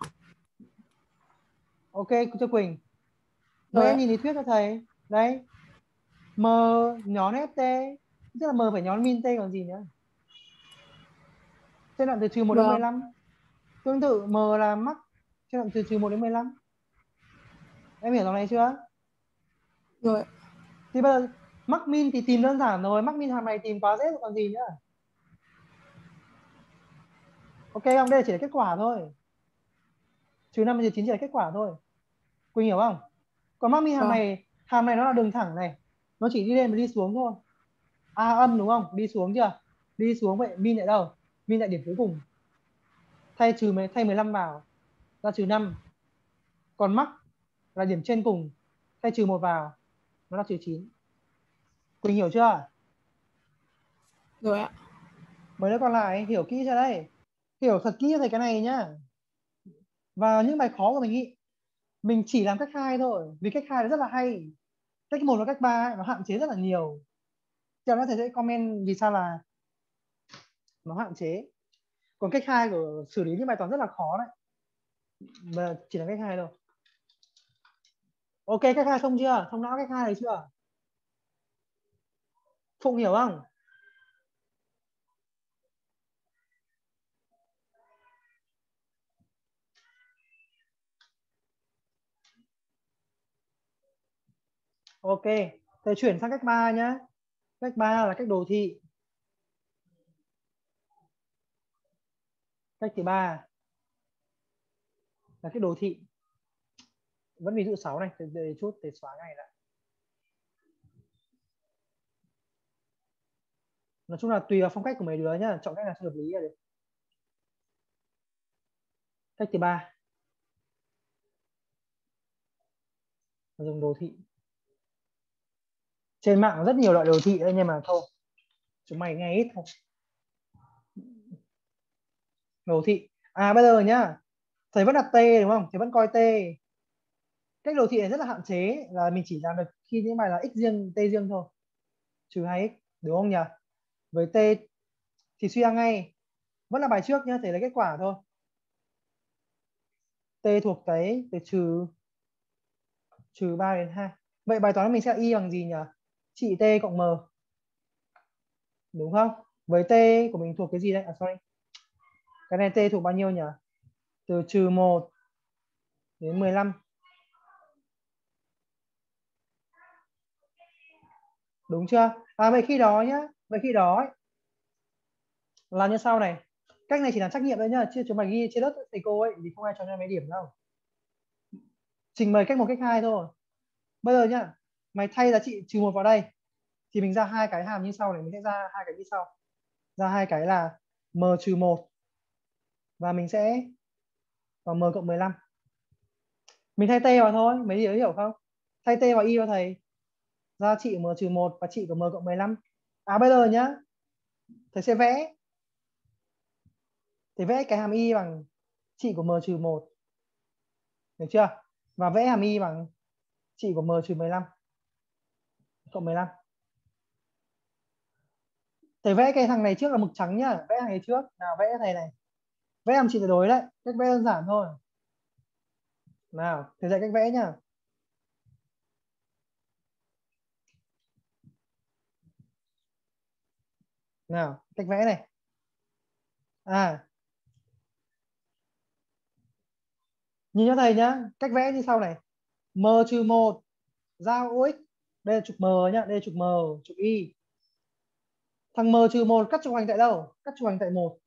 Ok cho Quỳnh. Vậy Rồi em ạ. nhìn lý thuyết cho thầy. Đấy. M nhón Ft, tức là M phải nhón min T còn gì nữa. Trên đoạn từ trừ một đến mười Vâng. lăm. Tương tự M là mắc trên đoạn từ trừ một đến mười lăm. Em hiểu dòng này chưa? Rồi ạ. Thì bây giờ mắc min thì tìm đơn giản rồi, mắc min hàm này tìm quá dễ rồi còn gì nữa. Ok không? Đây chỉ là kết quả thôi. Trừ năm trừ chín chỉ là kết quả thôi. Quỳnh hiểu không? Còn mắc min hàm Vâng. này, hàm này nó là đường thẳng này, nó chỉ đi lên và đi xuống thôi. A âm đúng không? Đi xuống chưa? Đi xuống vậy min tại đâu? Min tại điểm cuối cùng. Thay trừ mấy thay mười lăm vào ra trừ năm. Còn mắc là điểm trên cùng, thay trừ một vào nó là trừ chín. Quỳnh hiểu chưa? Rồi ạ. Mấy đứa còn lại hiểu kỹ chưa đây? Hiểu thật kỹ cho thầy cái này nhá. Và những bài khó của mình ý, mình chỉ làm cách hai thôi, vì cách hai nó rất là hay. Cách một và cách ba nó hạn chế rất là nhiều. Cho nên thầy sẽ comment vì sao là nó hạn chế. Còn cách hai của xử lý những bài toán rất là khó đấy, mà chỉ là cách hai thôi. Ok, cách hai không chưa? Thông não cách hai này chưa? Phụng hiểu không? Ok, thầy chuyển sang cách ba nhá. Cách ba là cách đồ thị. Cách thứ ba là cách đồ thị. Vẫn ví dụ sáu này, để, để chút để xóa ngay lại. Nói chung là tùy vào phong cách của mấy đứa nhá, chọn cách nào cho hợp lý là được. Cách thứ ba là dùng đồ thị. Trên mạng rất nhiều loại đồ thị đấy, nhưng mà thôi chúng mày nghe ít thôi. Đồ thị. À bây giờ nhá, thầy vẫn đặt t đúng không? Thầy vẫn coi t. Cách đồ thị này rất là hạn chế, là mình chỉ làm được khi những bài là x riêng t riêng thôi. Trừ hai x đúng không nhỉ? Với T thì suy ra ngay, vẫn là bài trước nhá, thầy lấy kết quả thôi. T thuộc cái từ trừ trừ ba đến hai. Vậy bài toán mình sẽ y bằng gì nhỉ? Trị T cộng M. Đúng không? Với T của mình thuộc cái gì đây? À sorry. Cái này T thuộc bao nhiêu nhỉ? Từ trừ một đến mười lăm. Đúng chưa? À vậy khi đó nhá, vậy khi đó ấy, là như sau này. Cách này chỉ là trắc nghiệm thôi nhá, chứ chúng mày ghi trên lớp thầy cô ấy thì không ai cho cho mấy điểm đâu. Trình bày cách một cách hai thôi. Bây giờ nhá, mày thay giá trị trừ một vào đây thì mình ra hai cái hàm như sau này, mình sẽ ra hai cái như sau. Ra hai cái là m trừ một và mình sẽ vào m cộng mười lăm. Mình thay t vào thôi, mấy đứa hiểu không? Thay t vào y cho thầy. Ra trị m trừ một và trị của m cộng mười lăm. À bây giờ nhá, thầy sẽ vẽ. Thầy vẽ cái hàm y bằng trị của m trừ một. Được chưa? Và vẽ hàm y bằng trị của m trừ mười lăm cộng mười lăm. Thầy vẽ cái thằng này trước là mực trắng nhá, vẽ thằng này trước. Nào vẽ thầy này. Vẽ hàm trị tuyệt đối đấy, cách vẽ đơn giản thôi. Nào, thầy dạy cách vẽ nhá. Nào, cách vẽ này. À. Nhìn cho thầy nhá, cách vẽ như sau này. M trừ một giao ô ích. Đây là trục M nhá, đây là trục M, trục Y. Thằng M trừ một cắt trục hành tại đâu? Cắt trục hành tại một.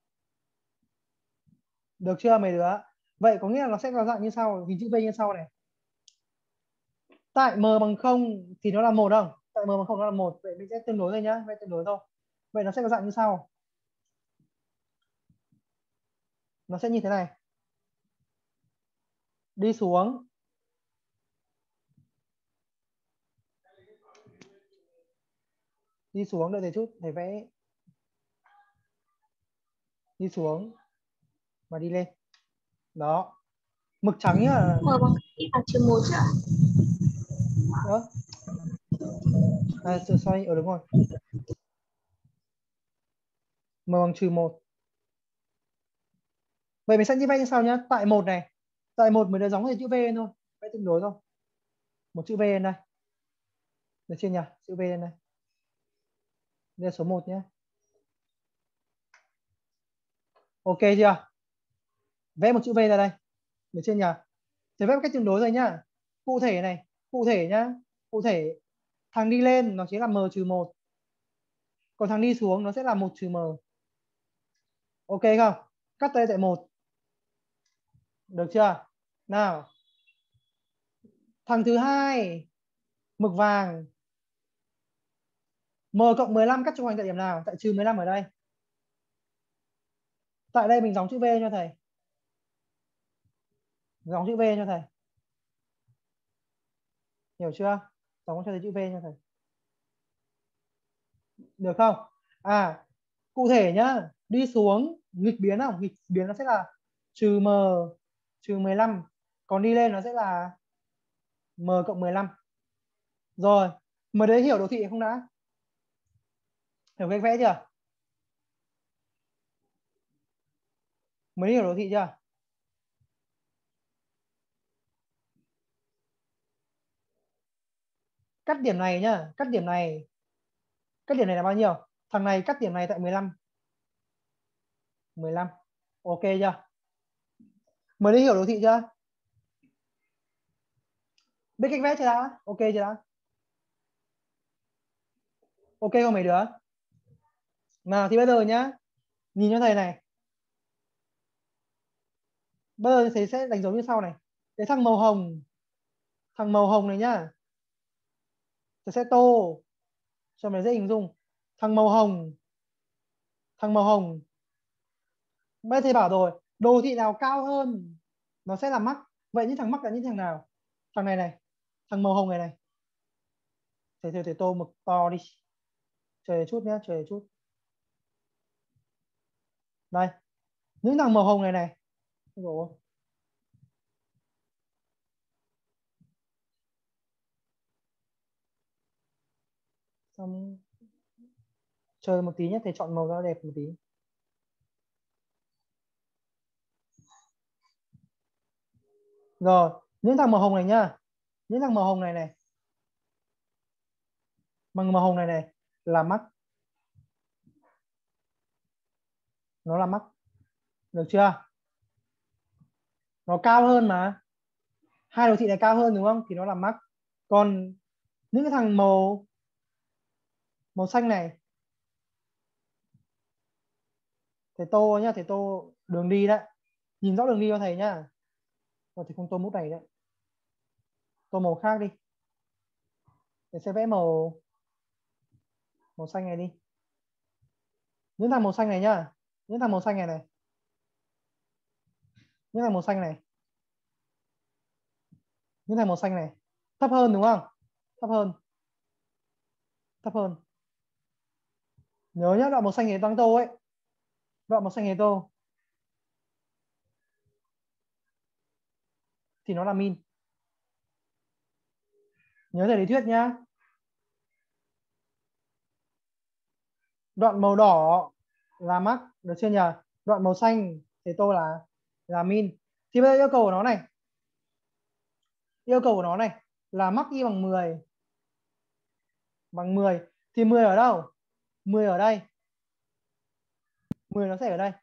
Được chưa mấy đứa? Vậy có nghĩa là nó sẽ có dạng như sau, hình chữ V như sau này. Tại M bằng không thì nó là một không? Tại M bằng không nó là một. Vậy mình sẽ tương đối thôi nhá, vậy tương đối thôi. Vậy nó sẽ có dạng như sau. Nó sẽ như thế này. Đi xuống. Đi xuống đợi thầy chút, thầy vẽ. Đi xuống và đi lên. Đó. Mực trắng nhá. M bằng ít bằng trừ một chứ ạ? Đó. À, sorry, ở đúng rồi. M bằng trừ một. Vậy mình sẽ như vậy như sau nhá. Tại một này. Tại một mới được giống như chữ V lên thôi. Vẽ tương đối thôi. Một chữ V lên đây. Được chưa nhỉ? Chữ V lên đây. Đây là số một nhé. Ok chưa? Vẽ một chữ V ra đây. Được chưa nhỉ? Thì vẽ một cách tương đối rồi nhá. Cụ thể này. Cụ thể nhá. Cụ thể. Thằng đi lên nó chính là M trừ một. Còn thằng đi xuống nó sẽ là một trừ M. Ok không? Cắt đây tại một. Được chưa? Nào. Thằng thứ hai. Mực vàng. M cộng mười lăm cắt trục hành tại điểm nào? Tại trừ mười lăm ở đây. Tại đây mình đóng chữ V cho thầy. Đóng chữ V cho thầy. Hiểu chưa? Đóng cho thầy chữ V cho thầy. Được không? À, cụ thể nhá, đi xuống nghịch biến không? Nghịch biến nó sẽ là trừ M trừ mười lăm. Còn đi lên nó sẽ là M cộng mười lăm. Rồi, mới đấy hiểu đồ thị không đã? Hiểu cách vẽ chưa? Mới hiểu đồ thị chưa? Cắt điểm này nhá, cắt điểm này. Cắt điểm này là bao nhiêu? Thằng này cắt điểm này tại mười lăm. mười lăm. Ok chưa? Mới đấy hiểu đồ thị chưa? Biết cách vẽ chưa đã? Ok chưa đã? Ok không mấy đứa? Nào thì bây giờ nhá, nhìn cho thầy này. Bây giờ thầy sẽ đánh dấu như sau này. Cái thằng màu hồng, thằng màu hồng này nhá, thầy sẽ tô cho mày dễ hình dung. Thằng màu hồng, thằng màu hồng. Bây giờ thầy bảo rồi, đồ thị nào cao hơn nó sẽ là mắc. Vậy những thằng mắc là những thằng nào? Thằng này này, thằng màu hồng này này. Thầy thầy, thầy tô mực to đi. Chờ chút nhé, chờ chút. Đây, những thằng màu hồng này này. Rồi. Xong Chờ một tí nhé, thầy chọn màu cho đẹp một tí. Rồi, những thằng màu hồng này nhá. Những thằng màu hồng này này. Bằng màu hồng này này là mắc. Nó là mắc. Được chưa? Nó cao hơn mà. Hai đồ thị này cao hơn đúng không? Thì nó là mắc. Còn những cái thằng màu màu xanh này, thầy tô nhá, thầy tô đường đi đấy. Nhìn rõ đường đi cho thầy nhá. Rồi thì không tô mút này đấy. Tô màu khác đi. Thầy sẽ vẽ màu màu xanh này đi. Những thằng màu xanh này nhá. Những thằng màu xanh này này. Những thằng màu xanh này. Những thằng màu xanh này. Thấp hơn đúng không? Thấp hơn. Thấp hơn. Nhớ nhá, đoạn màu xanh này tăng tô ấy. Đoạn màu xanh này tô. Thì nó là min. Nhớ thầy lý thuyết nhá. Đoạn màu đỏ là mắc, được chưa nhỉ? Đoạn màu xanh thì tô là là min. Thì bây giờ yêu cầu của nó này. Yêu cầu của nó này là mắc y bằng mười. Bằng mười. Thì mười ở đâu? mười ở đây. mười nó sẽ ở đây.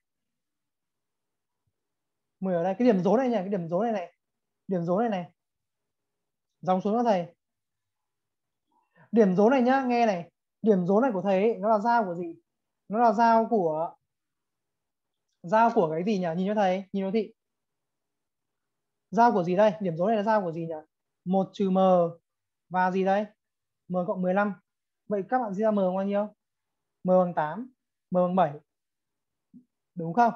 mười ở đây. Cái điểm dấu này nhỉ, cái điểm dấu này này. Điểm dấu này này. Dòng xuống cho thầy. Điểm dấu này nhá, nghe này. Điểm dấu này của thầy ấy, nó là giao của gì? Nó là giao của giao của cái gì nhỉ? Nhìn cho thầy, nhìn cho thị. Giao của gì đây? Điểm dấu này là giao của gì nhỉ? một trừ m và gì đây? M cộng mười lăm. Vậy các bạn suy ra m bao nhiêu? M bằng tám, m bằng bảy. Đúng không?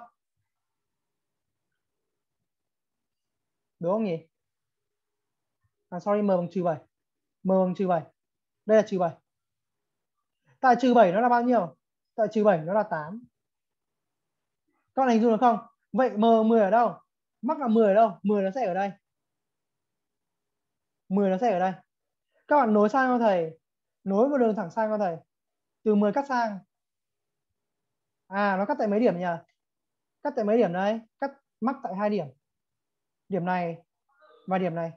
Đúng không nhỉ? À sorry, m bằng trừ bảy. M bằng trừ bảy. Đây là trừ bảy. Tại trừ bảy nó là bao nhiêu? Tại trừ bảy nó là tám. Các bạn hình dung được không? Vậy m mười ở đâu? Mắc là mười ở đâu? mười nó sẽ ở đây. mười nó sẽ ở đây. Các bạn nối sang cho thầy. Nối một đường thẳng sang cho thầy. Từ mười cắt sang. À nó cắt tại mấy điểm nhỉ? Cắt tại mấy điểm đây? Cắt mắc tại hai điểm. Điểm này và điểm này.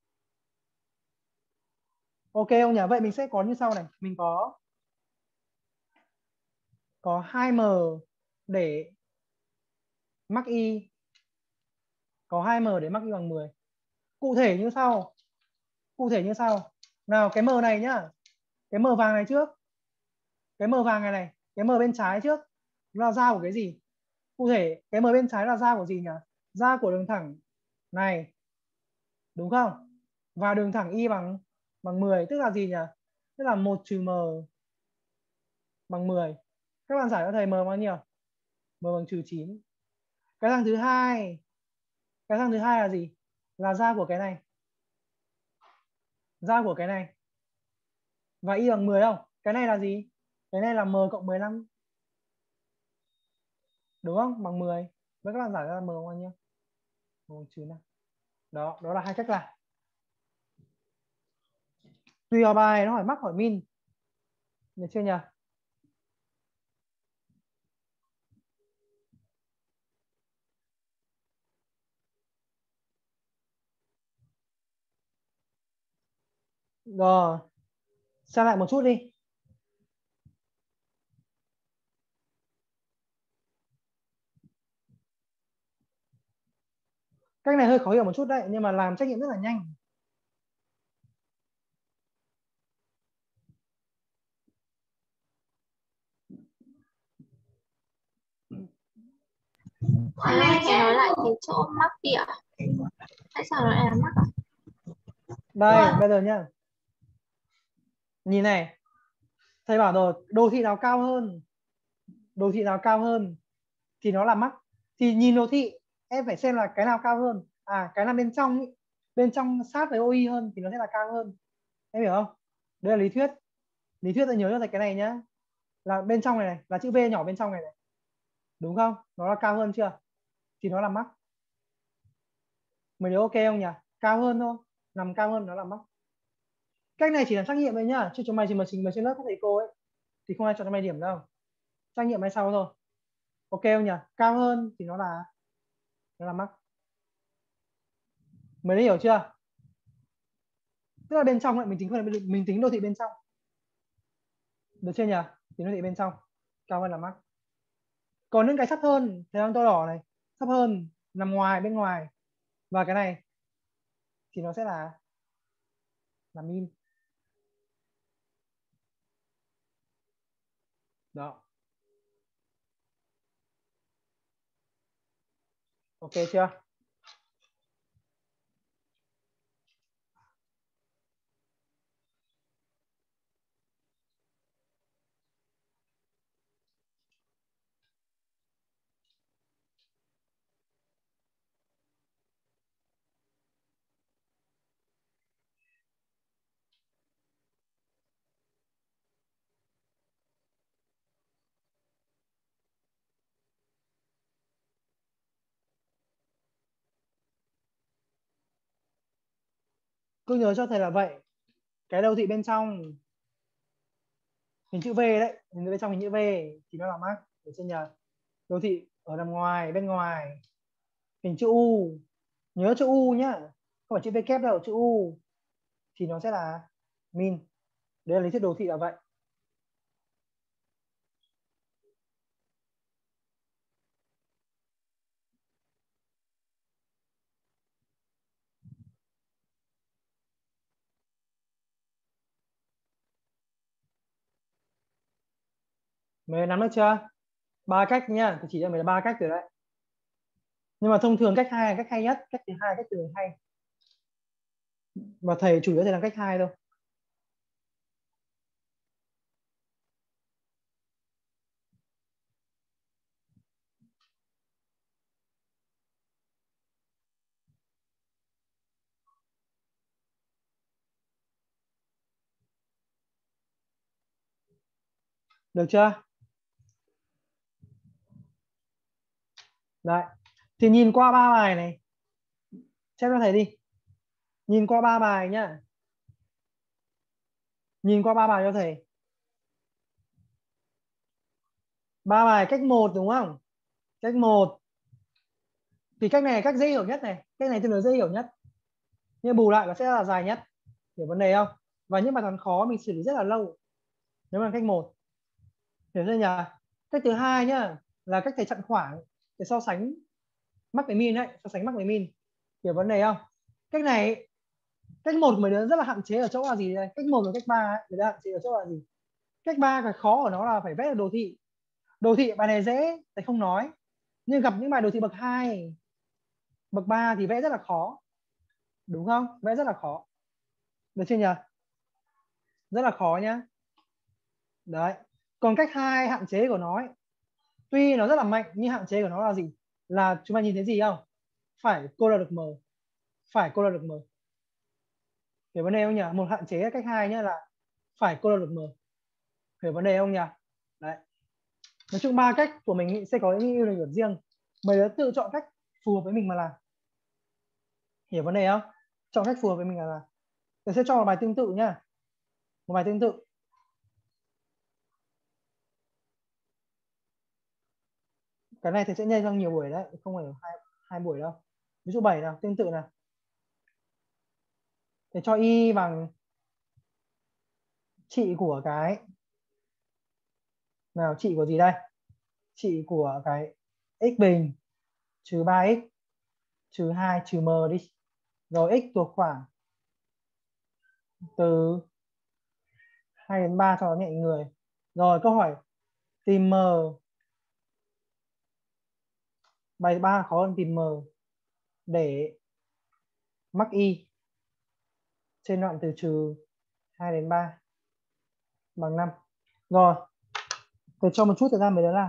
Ok không nhỉ? Vậy mình sẽ có như sau này. Mình có Có hai m để mắc y. Có hai m để mắc y bằng mười. Cụ thể như sau. Cụ thể như sau. Nào cái m này nhá. Cái m vàng này trước. Cái m vàng này này. Cái m bên trái trước. Nó là giao của cái gì? Cụ thể cái m bên trái là giao của gì nhỉ? Giao của đường thẳng này. Đúng không? Và đường thẳng y bằng bằng mười. Tức là gì nhỉ? Tức là một trừ m bằng mười. Các bạn giải cho thầy m bao nhiêu? M bằng trừ chín. Cái thằng thứ hai. Cái thằng thứ hai là gì? Là giao của cái này. Giao của cái này. Và y bằng mười không? Cái này là gì? Cái này là m cộng mười lăm. Đúng không? Bằng mười. Vậy các bạn giải ra m bao nhiêu? M bằng trừ năm. Đó, đó là hai cách làm. Tùy vào bài nó hỏi mắc hỏi min. Được chưa nhỉ? Rồi. Xem lại một chút đi. Cách này hơi khó hiểu một chút đấy, nhưng mà làm trắc nghiệm rất là nhanh. Thầy ơi, thầy nói lại cái chỗ mắc đi ạ. Tại sao nó lại là mắc ạ? Đây, bây giờ nhá. Nhìn này. Thầy bảo rồi, đồ thị nào cao hơn? Đồ thị nào cao hơn thì nó là mắc. Thì nhìn đồ thị, em phải xem là cái nào cao hơn. À, cái nào bên trong ý. Bên trong sát với o i hơn thì nó sẽ là cao hơn. Em hiểu không? Đây là lý thuyết. Lý thuyết tôi nhớ cho thầy cái này nhá. Là bên trong này này, là chữ V nhỏ bên trong này này. Đúng không? Nó là cao hơn chưa? Thì nó là mắc. Mình nhớ ok không nhỉ? Cao hơn thôi. Nằm cao hơn nó là mắc. Cách này chỉ là trắc nghiệm thôi nhá. Chứ chúng mày chỉ mà trình bày trên lớp các thầy cô ấy thì không ai chọn cho mày điểm đâu. trắc nghiệm hay sau thôi. Ok không nhỉ? Cao hơn thì nó là nó là mắc. Mới hiểu chưa? Tức là bên trong lại mình tính phần mình tính đô thị bên trong. Được chưa nhỉ? Tính đô thị bên trong cao hơn là mắc. Còn những cái sắp hơn, thấy không, to đỏ này, sắp hơn nằm ngoài bên ngoài và cái này thì nó sẽ là là min. Đó. Ok chưa? Cứ nhớ cho thầy là vậy. Cái đô thị bên trong hình chữ V đấy, hình bên trong hình chữ V thì nó là mắc. Được chưa nhỉ? Đô thị ở nằm ngoài, bên ngoài hình chữ U, nhớ chữ U nhá, không phải chữ V kép đâu, chữ U thì nó sẽ là min. Đấy là lý thuyết đô thị là vậy. Mày nắm được chưa? Ba cách nhá, thì chỉ cho mày là ba cách rồi đấy. Nhưng mà thông thường cách hai là cách hay nhất, cách thứ hai cách thứ hay. Và thầy chủ yếu thầy làm cách hai thôi. Được chưa? Đấy. Thì nhìn qua ba bài này. Xem cho thầy đi. Nhìn qua ba bài nhá. Nhìn qua ba bài cho thầy. Ba bài cách một đúng không? Cách một. Thì cách này là cách dễ hiểu nhất này. Cách này tương đối dễ hiểu nhất. Nhưng bù lại nó sẽ là dài nhất. Hiểu vấn đề không? Và những bài toán khó mình xử lý rất là lâu. Nếu mà cách một. Hiểu chưa nhỉ? Cách thứ hai nhá. Là cách thầy chặn khoảng để so sánh mắc với min đấy. So sánh mắc với min. Hiểu vấn đề không? Cách này cách một mấy đứa rất là hạn chế ở chỗ là gì đây? Cách một và cách ba người ta hạn chế ở chỗ là gì? Cách ba cái khó của nó là phải vẽ được đồ thị. Đồ thị bài này dễ thầy không nói, nhưng gặp những bài đồ thị bậc hai, bậc ba thì vẽ rất là khó, đúng không? Vẽ rất là khó, được chưa nhỉ? Rất là khó nhá. Đấy. Còn cách hai hạn chế của nó ấy, tuy nó rất là mạnh nhưng hạn chế của nó là gì? Là chúng ta nhìn thấy gì không? Phải cô lập được m, phải cô lập được m. Hiểu vấn đề không nhỉ? Một hạn chế cách hai nhá là phải cô lập được m. Hiểu vấn đề không nhỉ? Đấy. Nói chung ba cách của mình sẽ có những ưu điểm riêng. Mấy đứa tự chọn cách phù hợp với mình mà làm. Hiểu vấn đề không? Chọn cách phù hợp với mình là làm. Tôi sẽ cho một bài tương tự nhá. Một bài tương tự. Cái này thì sẽ nhân trong nhiều buổi đấy, không phải hai, hai buổi đâu. Ví dụ bảy nào, tương tự nào. Để cho y bằng trị của cái nào, trị của gì đây? Trị của cái x bình trừ ba x trừ hai trừ m đi. Rồi x thuộc khoảng từ hai đến ba cho nó nhẹ người. Rồi câu hỏi tìm m. Bài ba khó hơn tìm m để mắc y trên đoạn từ trừ hai đến ba bằng năm. Rồi, tôi cho một chút thời gian mới đó làm.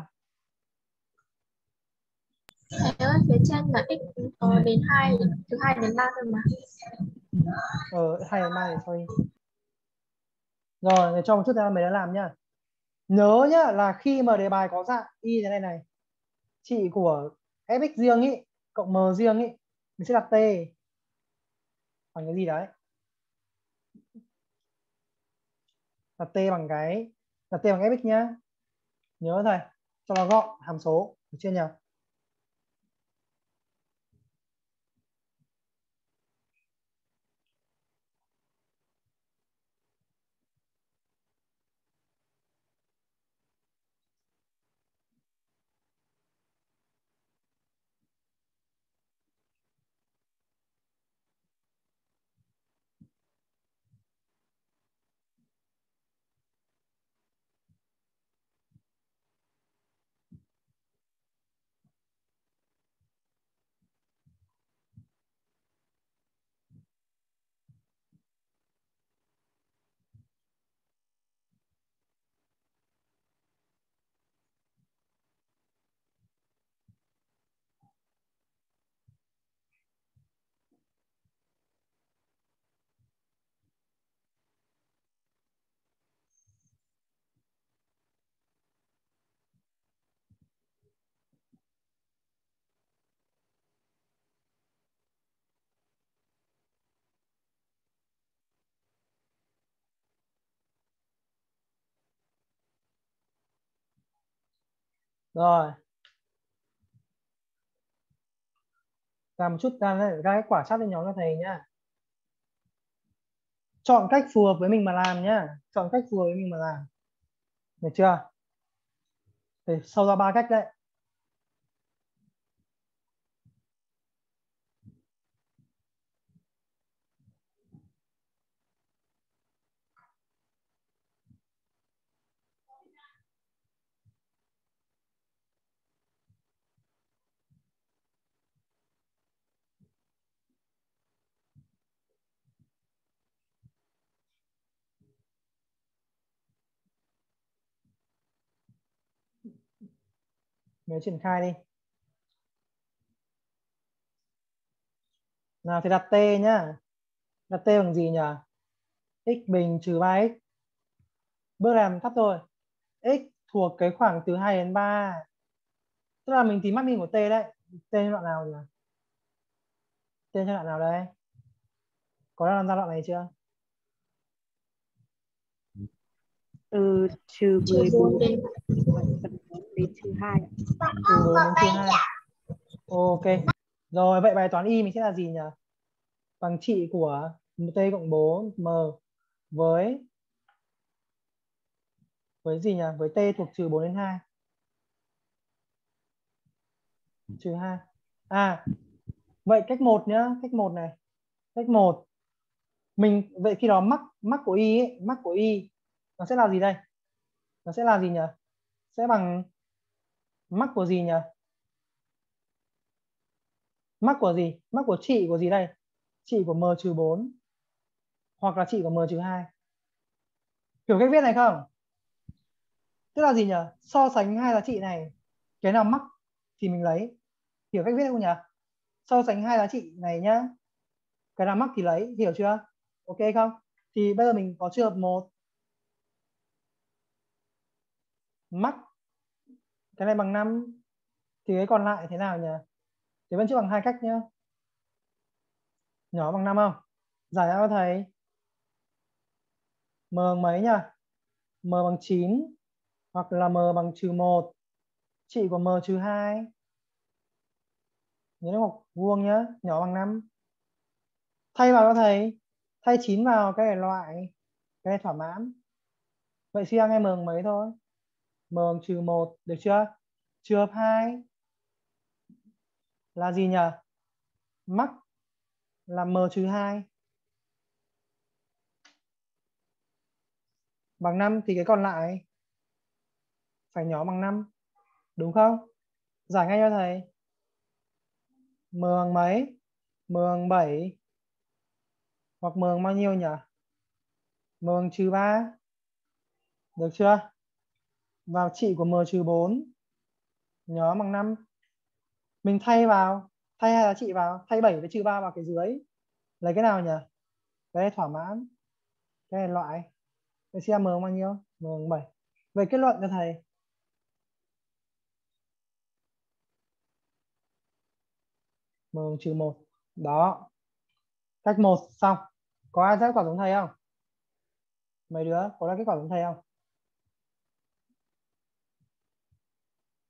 Thầy ơi, phía trên là x có đến hai, từ hai đến ba thôi mà. Ờ, hai đến ba thì thôi. Rồi, để cho một chút thời gian mới đó làm nhá. Nhớ nhá là khi mà đề bài có dạng y thế này này, trị của fx riêng ý cộng m riêng ý, mình sẽ đặt t bằng cái gì đấy. Đặt t bằng cái đặt t bằng fx nhá. Nhớ thầy, cho nó gọn hàm số, được chưa nhỉ? Rồi. Làm một chút ra ra cái quả chat lên nhóm cho thầy nhá. Chọn cách phù hợp với mình mà làm nhá. Chọn cách phù hợp với mình mà làm. Được chưa? Để sau ra ba cách đấy. Nhớ triển khai đi. Nào thì đặt t nhá. Đặt t bằng gì nhỉ? X bình trừ ba x. Bước làm thấp thôi. X thuộc cái khoảng từ hai đến ba. Tức là mình tìm max min của t đấy. T đoạn nào nhỉ? T cho đoạn nào đây? Có làm ra đoạn này chưa? Từ trừ Trừ mười bốn bốn đến đến trừ hai. Trừ bốn đến trừ hai. Ok. Rồi vậy bài toán y mình sẽ là gì nhỉ? Bằng trị của t cộng bốn m với với gì nhỉ? Với t thuộc trừ bốn đến hai. Trừ hai. À, vậy cách một nhá, cách một này. Cách một. Mình vậy khi đó mắc mắc của y ấy, mắc của y nó sẽ là gì đây? Nó sẽ là gì nhỉ? Sẽ bằng mắc của gì nhỉ? Mắc của gì? Mắc của trị của gì đây? Trị của m trừ bốn hoặc là trị của m trừ hai. Hiểu cách viết này không? Tức là gì nhỉ? So sánh hai giá trị này, cái nào mắc thì mình lấy. Hiểu cách viết không nhỉ? So sánh hai giá trị này nhá, cái nào mắc thì lấy, hiểu chưa? Ok không? Thì bây giờ mình có trường hợp một, mắc cái này bằng năm thì cái còn lại thế nào nhỉ? Thì vẫn chưa bằng hai cách nhá. Nhỏ bằng năm không? Giải ra cho thầy. M bằng mấy nhỉ? M bằng chín hoặc là m bằng trừ một, trị của m trừ hai. Nhớ học vuông nhá, nhỏ bằng năm. Thay vào cho thầy, thay chín vào cái này loại, cái này thỏa mãn. Vậy suy ra nghe m bằng mấy thôi? M bằng trừ một, được chưa? Trường hợp hai là gì nhỉ? Mắc là m trừ hai bằng năm thì cái còn lại phải nhỏ bằng năm, đúng không? Giải ngay cho thầy. M bằng mấy? M bằng bảy hoặc m bằng bao nhiêu nhỉ? M bằng trừ ba, được chưa? Vào trị của m trừ bốn nhỏ bằng năm. Mình thay vào, thay hai giá trị vào, thay bảy với trừ ba vào cái dưới. Lấy cái nào nhỉ? Cái này thỏa mãn, cái này loại. Vậy xem m bằng bao nhiêu? M bằng bảy. Vậy kết luận cho thầy. M bằng trừ một. Đó. Cách một xong. Có ai ra kết quả giống thầy không? Mấy đứa có ra kết quả giống thầy không?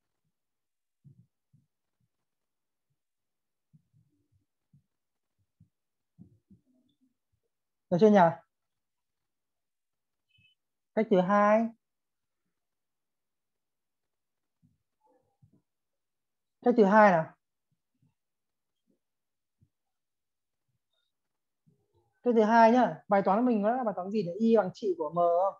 Được chưa nhỉ? Cách thứ hai. Cách thứ hai nào. Cách thứ hai nhá, bài toán của mình nó là bài toán gì để y bằng trị của m không?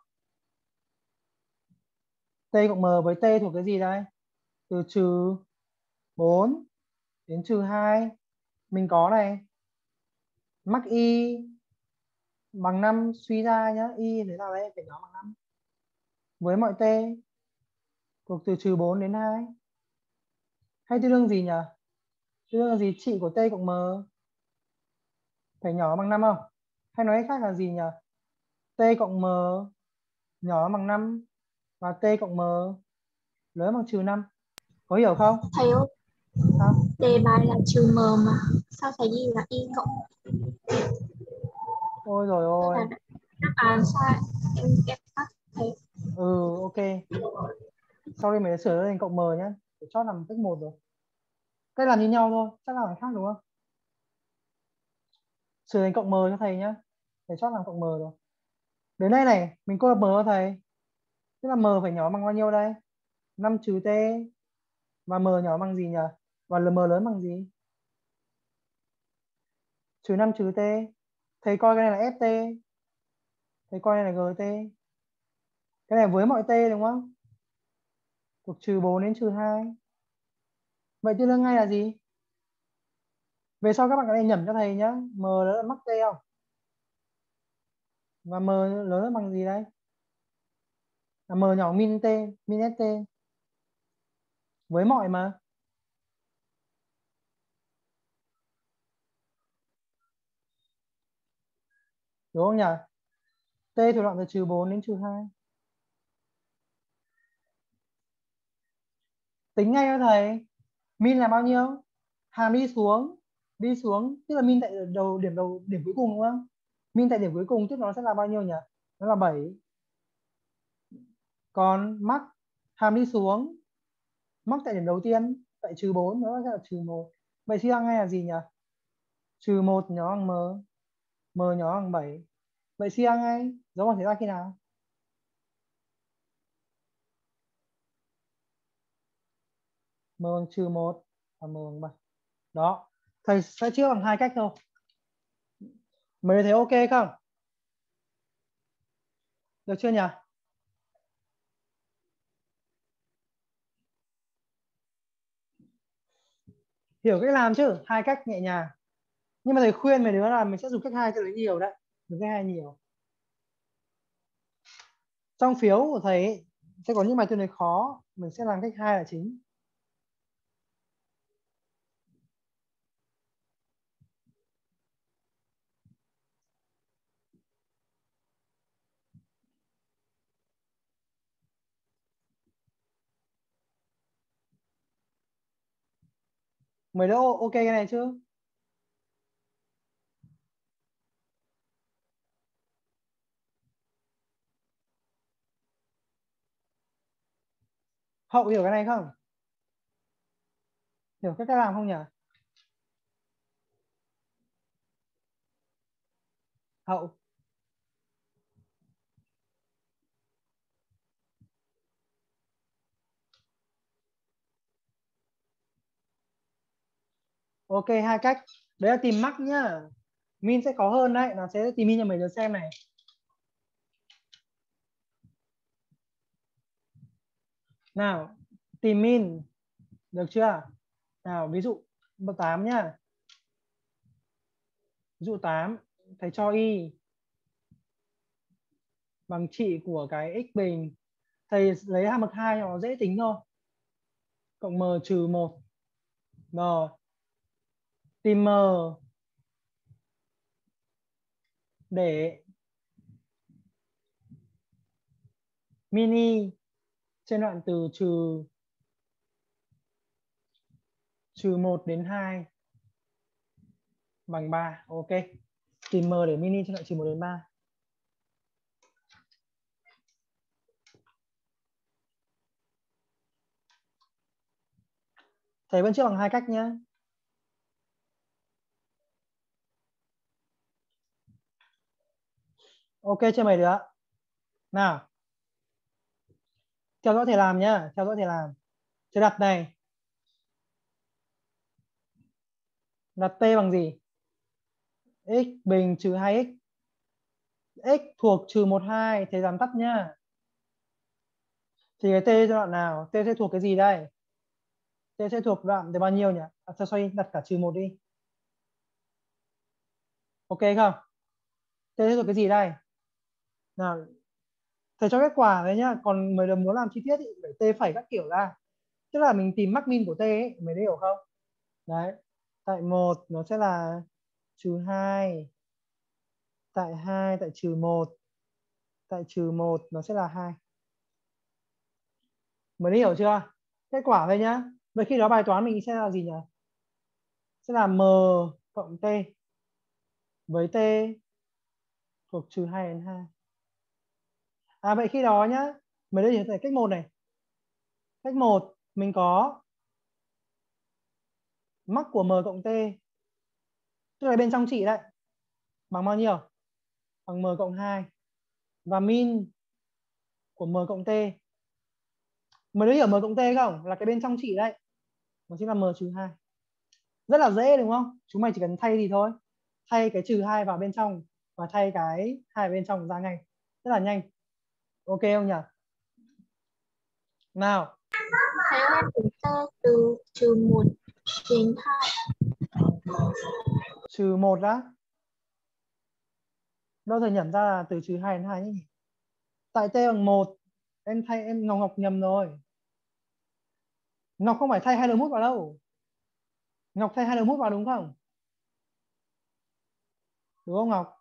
T cộng m với t thuộc cái gì đây? Từ trừ bốn đến trừ hai. Mình có này. Mắc y bằng năm suy ra nhá, y thế nào đấy phải nhóm bằng năm. Với mọi t thuộc từ trừ bốn đến hai. Hay tương đương gì nhỉ? Tương đương là gì? Trị của t cộng m phải nhỏ bằng năm không? Hay nói cách khác là gì nhỉ? T cộng m nhỏ bằng năm và t cộng m lớn bằng trừ năm. Có hiểu không? Thầy ơi, Sao? đề bài là trừ m mà sao thầy ghi là y cộng? Ôi rồi Tức ôi. là đáp án sai. Em em phát thầy. Ừ, ok. Sau đây mình sẽ sửa lên cộng m nhé. Để chót làm cách một rồi. Cách làm như nhau thôi, chắc là phải khác đúng không? Sửa thành cộng m cho thầy nhá. Để chót làm cộng m rồi. Đến đây này, mình cô lập m cho thầy. Tức là m phải nhỏ bằng bao nhiêu đây? năm trừ t. Và m nhỏ bằng gì nhỉ? Và m lớn bằng gì? Trừ năm trừ t. Thầy coi cái này là ft. Thầy coi này là gt. Cái này với mọi t đúng không? Thuộc trừ bốn đến trừ hai. Vậy tương đương ngay là gì? Về sau các bạn có thể nhẩm cho thầy nhá. M lớn là mắc t không? Và m lớn là bằng gì đây? Là m nhỏ min t, min st. Với mọi mà. Đúng không nhỉ? T thuộc đoạn từ trừ bốn đến trừ hai. Tính ngay cho thầy. Min là bao nhiêu? Hàm đi xuống. Đi xuống, tức là min tại đầu điểm đầu điểm cuối cùng đúng không? Min tại điểm cuối cùng tức nó sẽ là bao nhiêu nhỉ? Nó là bảy. Còn mắc hàm đi xuống. Mắc tại điểm đầu tiên, tại trừ bốn nó sẽ là trừ một. Vậy suy ra ngay là gì nhỉ? Trừ một nhỏ bằng m. M nhỏ bằng bảy. Vậy suy ra ngay, dấu bằng xảy ra khi nào? M bằng trừ một và m bằng bảy. Đó, thầy sẽ chữa bằng hai cách thôi. Mấy thấy ok không? Được chưa nhỉ? Hiểu cách làm chứ? Hai cách nhẹ nhàng. Nhưng mà thầy khuyên mấy đứa là mình sẽ dùng cách hai cho nó nhiều đấy. Dùng cách hai nhiều. Trong phiếu của thầy ấy, sẽ có những bài tương đối khó, mình sẽ làm cách hai là chính. Mấy đứa ok cái này chứ? Hậu hiểu cái này không? Hiểu cách làm không nhỉ? Hậu. Ok, hai cách. Đấy là tìm mắc nhá. Min sẽ khó hơn đấy. Nó sẽ tìm min cho mấy đứa xem này. Nào, tìm min. Được chưa? Nào, ví dụ bậc tám nhá. Ví dụ tám, thầy cho y bằng trị của cái x bình. Thầy lấy hai bậc hai nó dễ tính thôi. Cộng m trừ một. Rồi. Tìm m để mini trên đoạn từ trừ trừ một đến hai bằng ba. Ok. Tìm m để mini trên đoạn trừ một đến ba. Thầy vẫn chưa bằng hai cách nhé. Ok chưa mấy đứa? Nào. Theo dõi thầy làm nhá, theo dõi thầy làm. Thầy đặt này. Đặt t bằng gì? X bình trừ hai x. X thuộc trừ một, hai, thầy làm tắt nhá. Thì cái t giai đoạn nào? T sẽ thuộc cái gì đây? T sẽ thuộc đoạn từ bao nhiêu nhỉ? À, sao xoay đặt cả trừ một đi. Ok không? T sẽ thuộc cái gì đây? Nào, thầy cho kết quả đấy nhá. Còn mấy đứa muốn làm chi tiết thì phải t phẩy các kiểu ra. Tức là mình tìm max min của t ấy, mấy đứa hiểu không? Đấy. Tại một nó sẽ là trừ hai. Tại hai, tại trừ một. Tại trừ một nó sẽ là hai. Mới hiểu chưa? Kết quả đây nhá. Vậy khi đó bài toán mình sẽ là gì nhỉ? Sẽ là m cộng t với t thuộc trừ hai đến hai. À vậy khi đó nhá, mới đây thì cách một này. Cách một mình có mắc của m cộng t, tức là bên trong trị đấy, bằng bao nhiêu? Bằng m cộng hai. Và min của m cộng t. Mới hiểu m cộng t không? Là cái bên trong trị đấy. Nó chính là m trừ hai. Rất là dễ đúng không? Chúng mày chỉ cần thay gì thôi. Thay cái trừ hai vào bên trong và thay cái hai bên trong ra ngay. Rất là nhanh. Ok không nhỉ? Nào. Thầy ơi, em tính t từ trừ một đến hai. Trừ một đã. Đâu thầy nhẩm ra là từ trừ hai đến hai nhỉ? Tại t bằng một. Em thay em Ngọc Ngọc nhầm rồi. Ngọc không phải thay hai đầu mút vào đâu. Ngọc thay hai đầu mút vào đúng không? Đúng không Ngọc?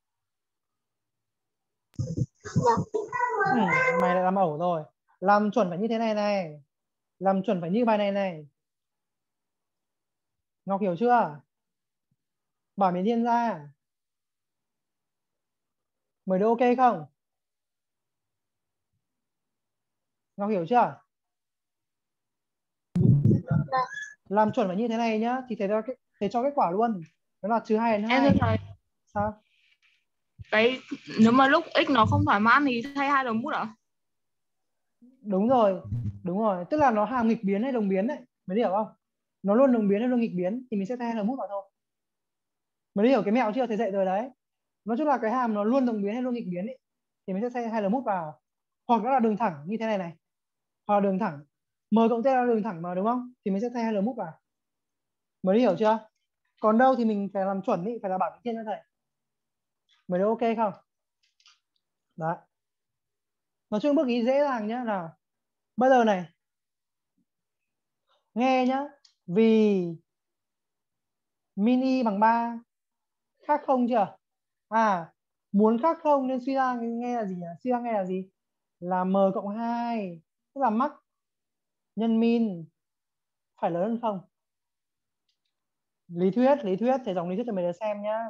Ừ, mày lại làm ẩu rồi. Làm chuẩn phải như thế này này. Làm chuẩn phải như bài này này. Ngọc hiểu chưa? Bảo miền Thiên ra. Mày đứa ok không? Ngọc hiểu chưa? Làm chuẩn phải như thế này nhá. Thì thầy cho, thầy cho kết quả luôn. Đó là trừ hai đến hai. Em thưa thầy, Sao? cái nếu mà lúc x nó không thỏa mãn thì thay hai đồng mút ạ? Đúng rồi. Đúng rồi. Tức là nó hàm nghịch biến hay đồng biến đấy. Mày hiểu không? Nó luôn đồng biến hay luôn nghịch biến thì mình sẽ thay hai đầu mút vào thôi. Mày hiểu cái mẹo chưa? Thầy dạy rồi đấy. Nói chung là cái hàm nó luôn đồng biến hay luôn nghịch biến ấy, thì mình sẽ thay hai đầu mút vào. Hoặc là đường thẳng như thế này này. Hoặc là đường thẳng. M cộng t là đường thẳng mà đúng không? Thì mình sẽ thay hai đầu mút vào. Mới hiểu chưa? Còn đâu thì mình phải làm chuẩn ý, phải là bảo thiên cho thầy. Mới được ok không? Đấy. Nói chung bước ý dễ dàng nhá. Nào. Bây giờ này. Nghe nhá. Vì mini bằng ba khác không chưa? À, muốn khác không nên suy ra nghe là gì nhỉ? Suy ra nghe là gì? Là m cộng hai, tức là max nhân min phải lớn hơn không? Lý thuyết, lý thuyết, thầy dòng lý thuyết cho mấy đứa xem nhá.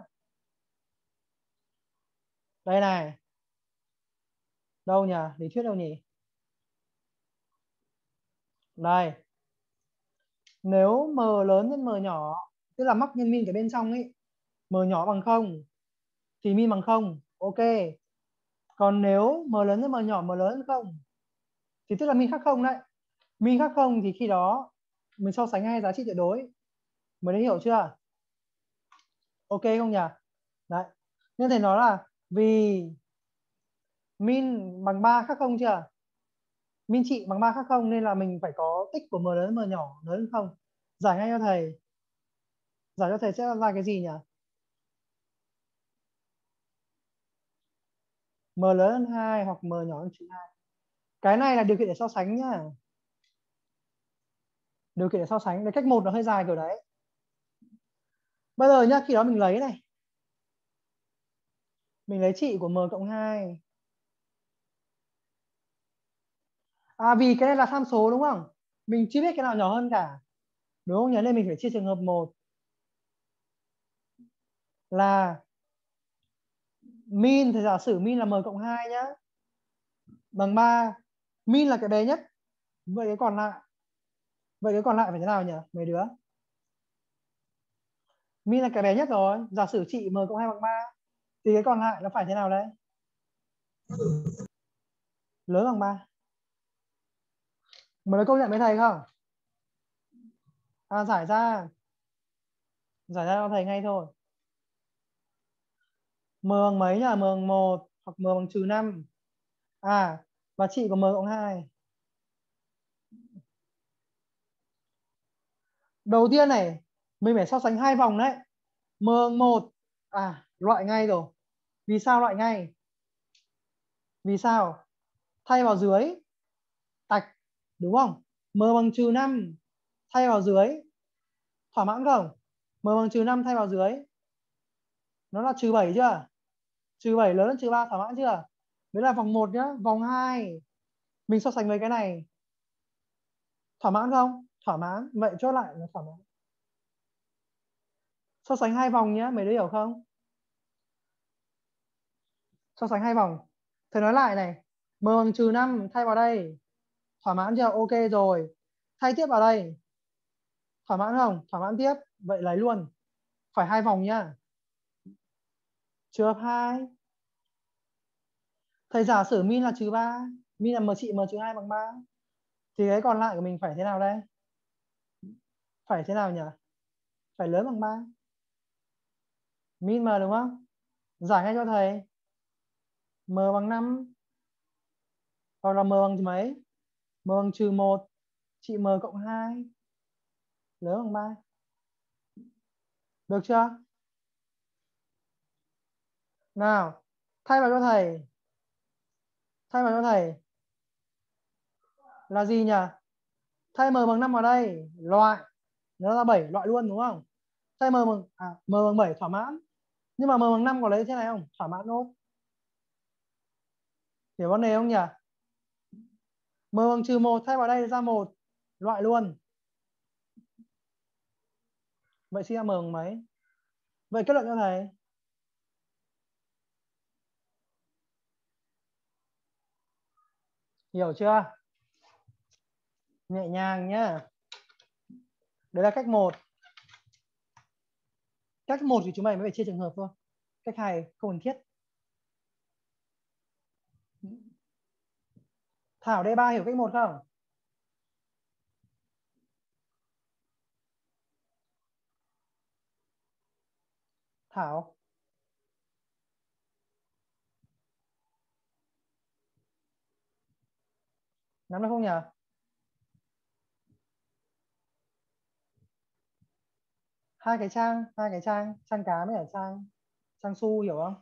Đây này. Đâu nhỉ? Lý thuyết đâu nhỉ? Đây. Nếu m lớn hơn m nhỏ, tức là max nhân min cái bên trong ấy, m nhỏ bằng không thì min bằng không. Ok. Còn nếu m lớn hơn m nhỏ, m lớn hơn không thì tức là min khác không đấy. Min khác không thì khi đó mình so sánh hai giá trị tuyệt đối. Mới hiểu chưa? Ok không nhỉ? Đấy. Nên thầy nói là vì min bằng ba khác không chưa? Min trị bằng ba khác không nên là mình phải có tích của m lớn hơn m nhỏ lớn hơn không. Giải ngay cho thầy. Giải cho thầy sẽ ra cái gì nhỉ? M lớn hơn hai hoặc m nhỏ hơn trừ hai. Cái này là điều kiện để so sánh nhá. Điều kiện để so sánh. Cái cách một nó hơi dài kiểu đấy. Bây giờ nhá, khi đó mình lấy này. Mình lấy trị của m cộng hai. À vì cái này là tham số đúng không? Mình chưa biết cái nào nhỏ hơn cả. Đúng không nhỉ? Nên mình phải chia trường hợp một là min, thì giả sử min là m cộng hai nhá. Bằng ba. Min là cái bé nhất. Vậy cái còn lại. Vậy cái còn lại phải thế nào nhỉ? Mấy đứa? Min là cái bé nhất rồi. Giả sử trị m cộng hai bằng ba. Thì cái còn lại nó phải thế nào đấy? Lớn bằng ba. Mà lấy công nhận với thầy không? À, giải ra. Giải ra cho thầy ngay thôi. M bằng mấy nhỉ? M bằng một hoặc M bằng trừ năm. À, và chị có M cộng hai. Đầu tiên này, mình phải so sánh hai vòng đấy. M bằng một. À, loại ngay rồi. Vì sao loại ngay? Vì sao? Thay vào dưới. Tạch. Đúng không? M bằng trừ năm. Thay vào dưới. Thỏa mãn không? M bằng trừ năm thay vào dưới. Nó là trừ bảy chưa? Trừ bảy lớn hơn trừ ba, thỏa mãn chưa? Đấy là vòng một nhá. Vòng hai mình so sánh với cái này. Thỏa mãn không? Thỏa mãn. Vậy chốt lại là thỏa mãn. So sánh hai vòng nhé, mấy đứa hiểu không? So sánh hai vòng. Thầy nói lại này. M bằng trừ năm thay vào đây. Thỏa mãn chưa? Ok rồi. Thay tiếp vào đây. Thỏa mãn không? Thỏa mãn tiếp. Vậy lấy luôn. Phải hai vòng nhá. Trừ hợp hai. Thầy giả sử min là trừ ba. Min là m trị m trừ hai bằng ba. Thì cái còn lại của mình phải thế nào đây? Phải thế nào nhỉ? Phải lớn bằng ba. Min m đúng không? Giải ngay cho thầy. M bằng năm. Hoặc là m bằng mấy? M bằng trừ một. Trị m cộng hai. Lớn bằng ba. Được chưa? Nào, thay vào cho thầy. Thay vào cho thầy. Là gì nhỉ? Thay m bằng năm vào đây. Loại. Nó là bảy. Loại luôn đúng không? Thay m bằng, à, m bằng bảy thỏa mãn. Nhưng mà m bằng năm có lấy thế này không? Thỏa mãn nốt. Hiểu vấn đề không nhỉ? M bằng trừ một thay vào đây ra một. Loại luôn. Vậy suy ra m bằng mấy? Vậy kết luận cho thầy. Hiểu chưa? Nhẹ nhàng nhá. Đấy là cách một. Cách một thì chúng mày mới phải chia trường hợp thôi. Cách hai không cần thiết. Thảo D ba hiểu cách một không? Thảo. Nắm được không nhỉ? Hai cái trang, hai cái trang, trang cá với cả trang trang su hiểu không?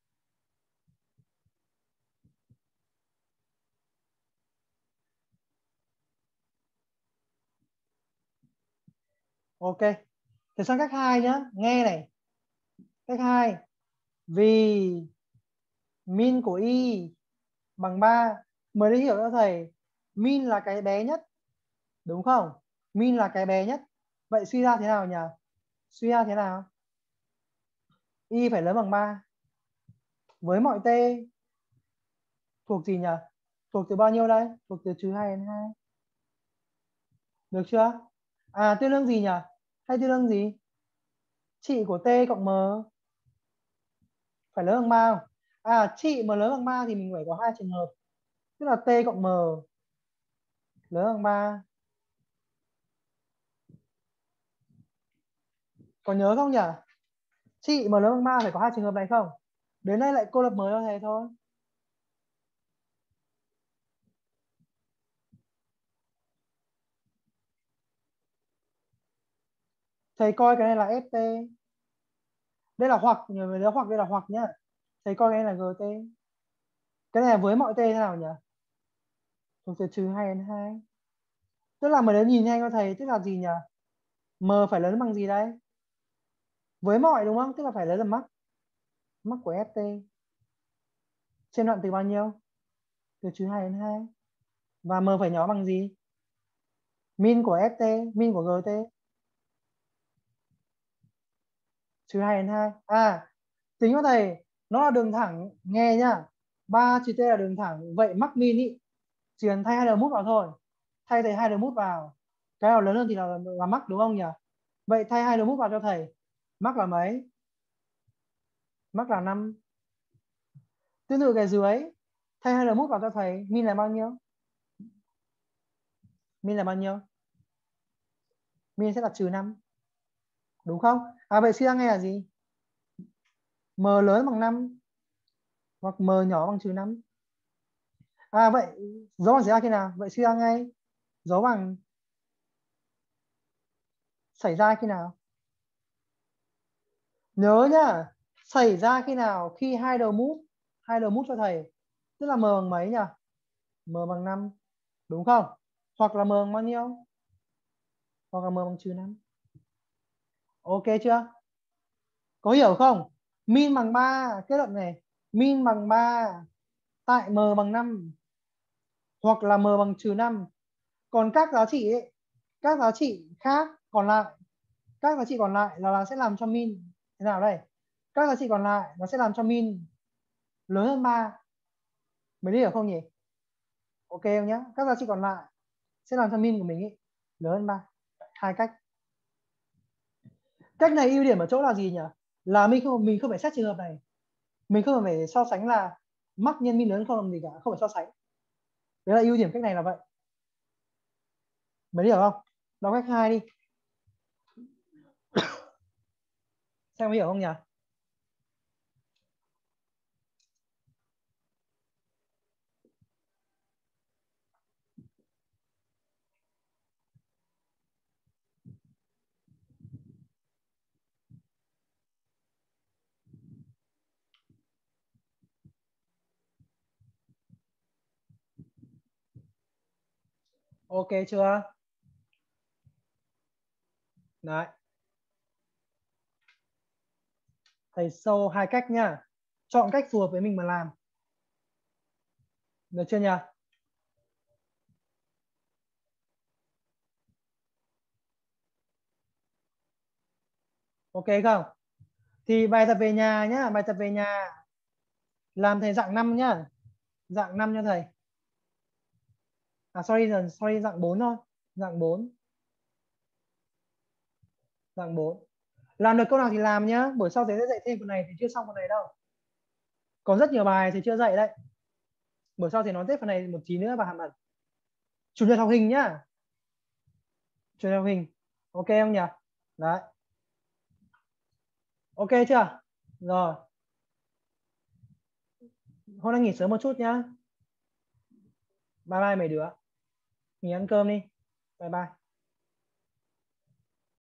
Ok. Thì sang cách hai nhá, nghe này. Cách hai. Vì min của y bằng ba, mới đi hiểu cho thầy, min là cái bé nhất. Đúng không? Min là cái bé nhất. Vậy suy ra thế nào nhỉ? Suy ra thế nào? Y phải lớn bằng ba. Với mọi t thuộc gì nhỉ? Thuộc từ bao nhiêu đây? Thuộc từ trừ hai đến hai. Được chưa? À, tương đương gì nhỉ? Hay tương đương gì? Trị của t cộng m phải lớn bằng ba không? À, trị mà lớn bằng ba thì mình phải có hai trường hợp. Tức là t cộng m lớn bằng ba. Có nhớ không nhỉ? Trị mà lớn bằng ba phải có hai trường hợp này không? Đến đây lại cô lập mới cho thầy thôi. Thầy coi cái này là ép tê. Đây là hoặc, nhớ nhớ hoặc đây là hoặc nhá. Thầy coi cái này là giê tê. Cái này là với mọi t thế nào nhỉ? Thuộc từ trừ hai đến hai. Tức là mới đến nhìn nhanh cho thầy, tức là gì nhỉ? M phải lớn bằng gì đây? Với mọi đúng không? Tức là phải lấy là mắc. Mắc của ép tê. Trên đoạn từ bao nhiêu? Từ trừ hai đến hai. Và M phải nhỏ bằng gì? Min của ép tê, min của giê tê. Trừ hai đến hai. À, tính cho thầy, nó là đường thẳng, nghe nhá. ba trừ t là đường thẳng, vậy mắc min ý. Chỉ cần thay hai đầu mút vào thôi. Thay thầy hai đầu mút vào. Cái nào lớn hơn thì là, là mắc đúng không nhỉ? Vậy thay hai đầu mút vào cho thầy. Mắc là mấy? Mắc là năm. Tương tự cái dưới. Thay hai đầu mút vào cho thầy. Min là bao nhiêu? Min là bao nhiêu? Min sẽ là trừ năm. Đúng không? À vậy suy ra ngay là gì? M lớn bằng năm hoặc M nhỏ bằng trừ năm. À vậy dấu bằng xảy ra khi nào? Vậy suy ra ngay dấu bằng xảy ra khi nào? Nhớ nhá, xảy ra khi nào? Khi hai đầu mút, hai đầu mút cho thầy. Tức là M bằng mấy nhỉ? M bằng năm. Đúng không? Hoặc là M bằng bao nhiêu? Hoặc là M bằng trừ năm. Ok chưa? Có hiểu không? Min bằng ba, kết luận này. Min bằng ba tại M bằng năm hoặc là M bằng trừ năm. Còn các giá trị ấy, các giá trị khác còn lại, các giá trị còn lại là, là sẽ làm cho min thế nào đây? Các giá trị còn lại nó sẽ làm cho min lớn hơn ba. Mới hiểu không nhỉ? Ok không nhá? Các giá trị còn lại sẽ làm cho min của mình ấy lớn hơn ba. Hai cách. Cách này ưu điểm ở chỗ là gì nhỉ? Là mình không mình không phải xét trường hợp này. Mình không phải so sánh là mắc nhân min lớn không làm gì cả, không phải so sánh. Đấy là ưu điểm cách này là vậy. Mới hiểu không? Đọc cách hai đi. Xem có hiểu không nhỉ? Ok chưa? Đấy. Thầy show hai cách nhá. Chọn cách phù hợp với mình mà làm. Được chưa nhỉ? Ok không? Thì bài tập về nhà nhá, bài tập về nhà làm thầy dạng năm nhá. Dạng năm cho thầy. À sorry, sorry dạng bốn thôi. Dạng bốn. Dạng bốn. Làm được câu nào thì làm nhá. Buổi sau thầy sẽ dạy thêm phần này thì chưa xong phần này đâu. Còn rất nhiều bài thì chưa dạy đấy. Buổi sau thì nói tiếp phần này một tí nữa và hàm ẩn. Chủ nhật học hình nhá. Chủ nhật học hình. Ok không nhỉ? Đấy. Ok chưa? Rồi. Hôm nay nghỉ sớm một chút nhá. Bye bye mấy đứa. Mình ăn cơm đi. Bye bye.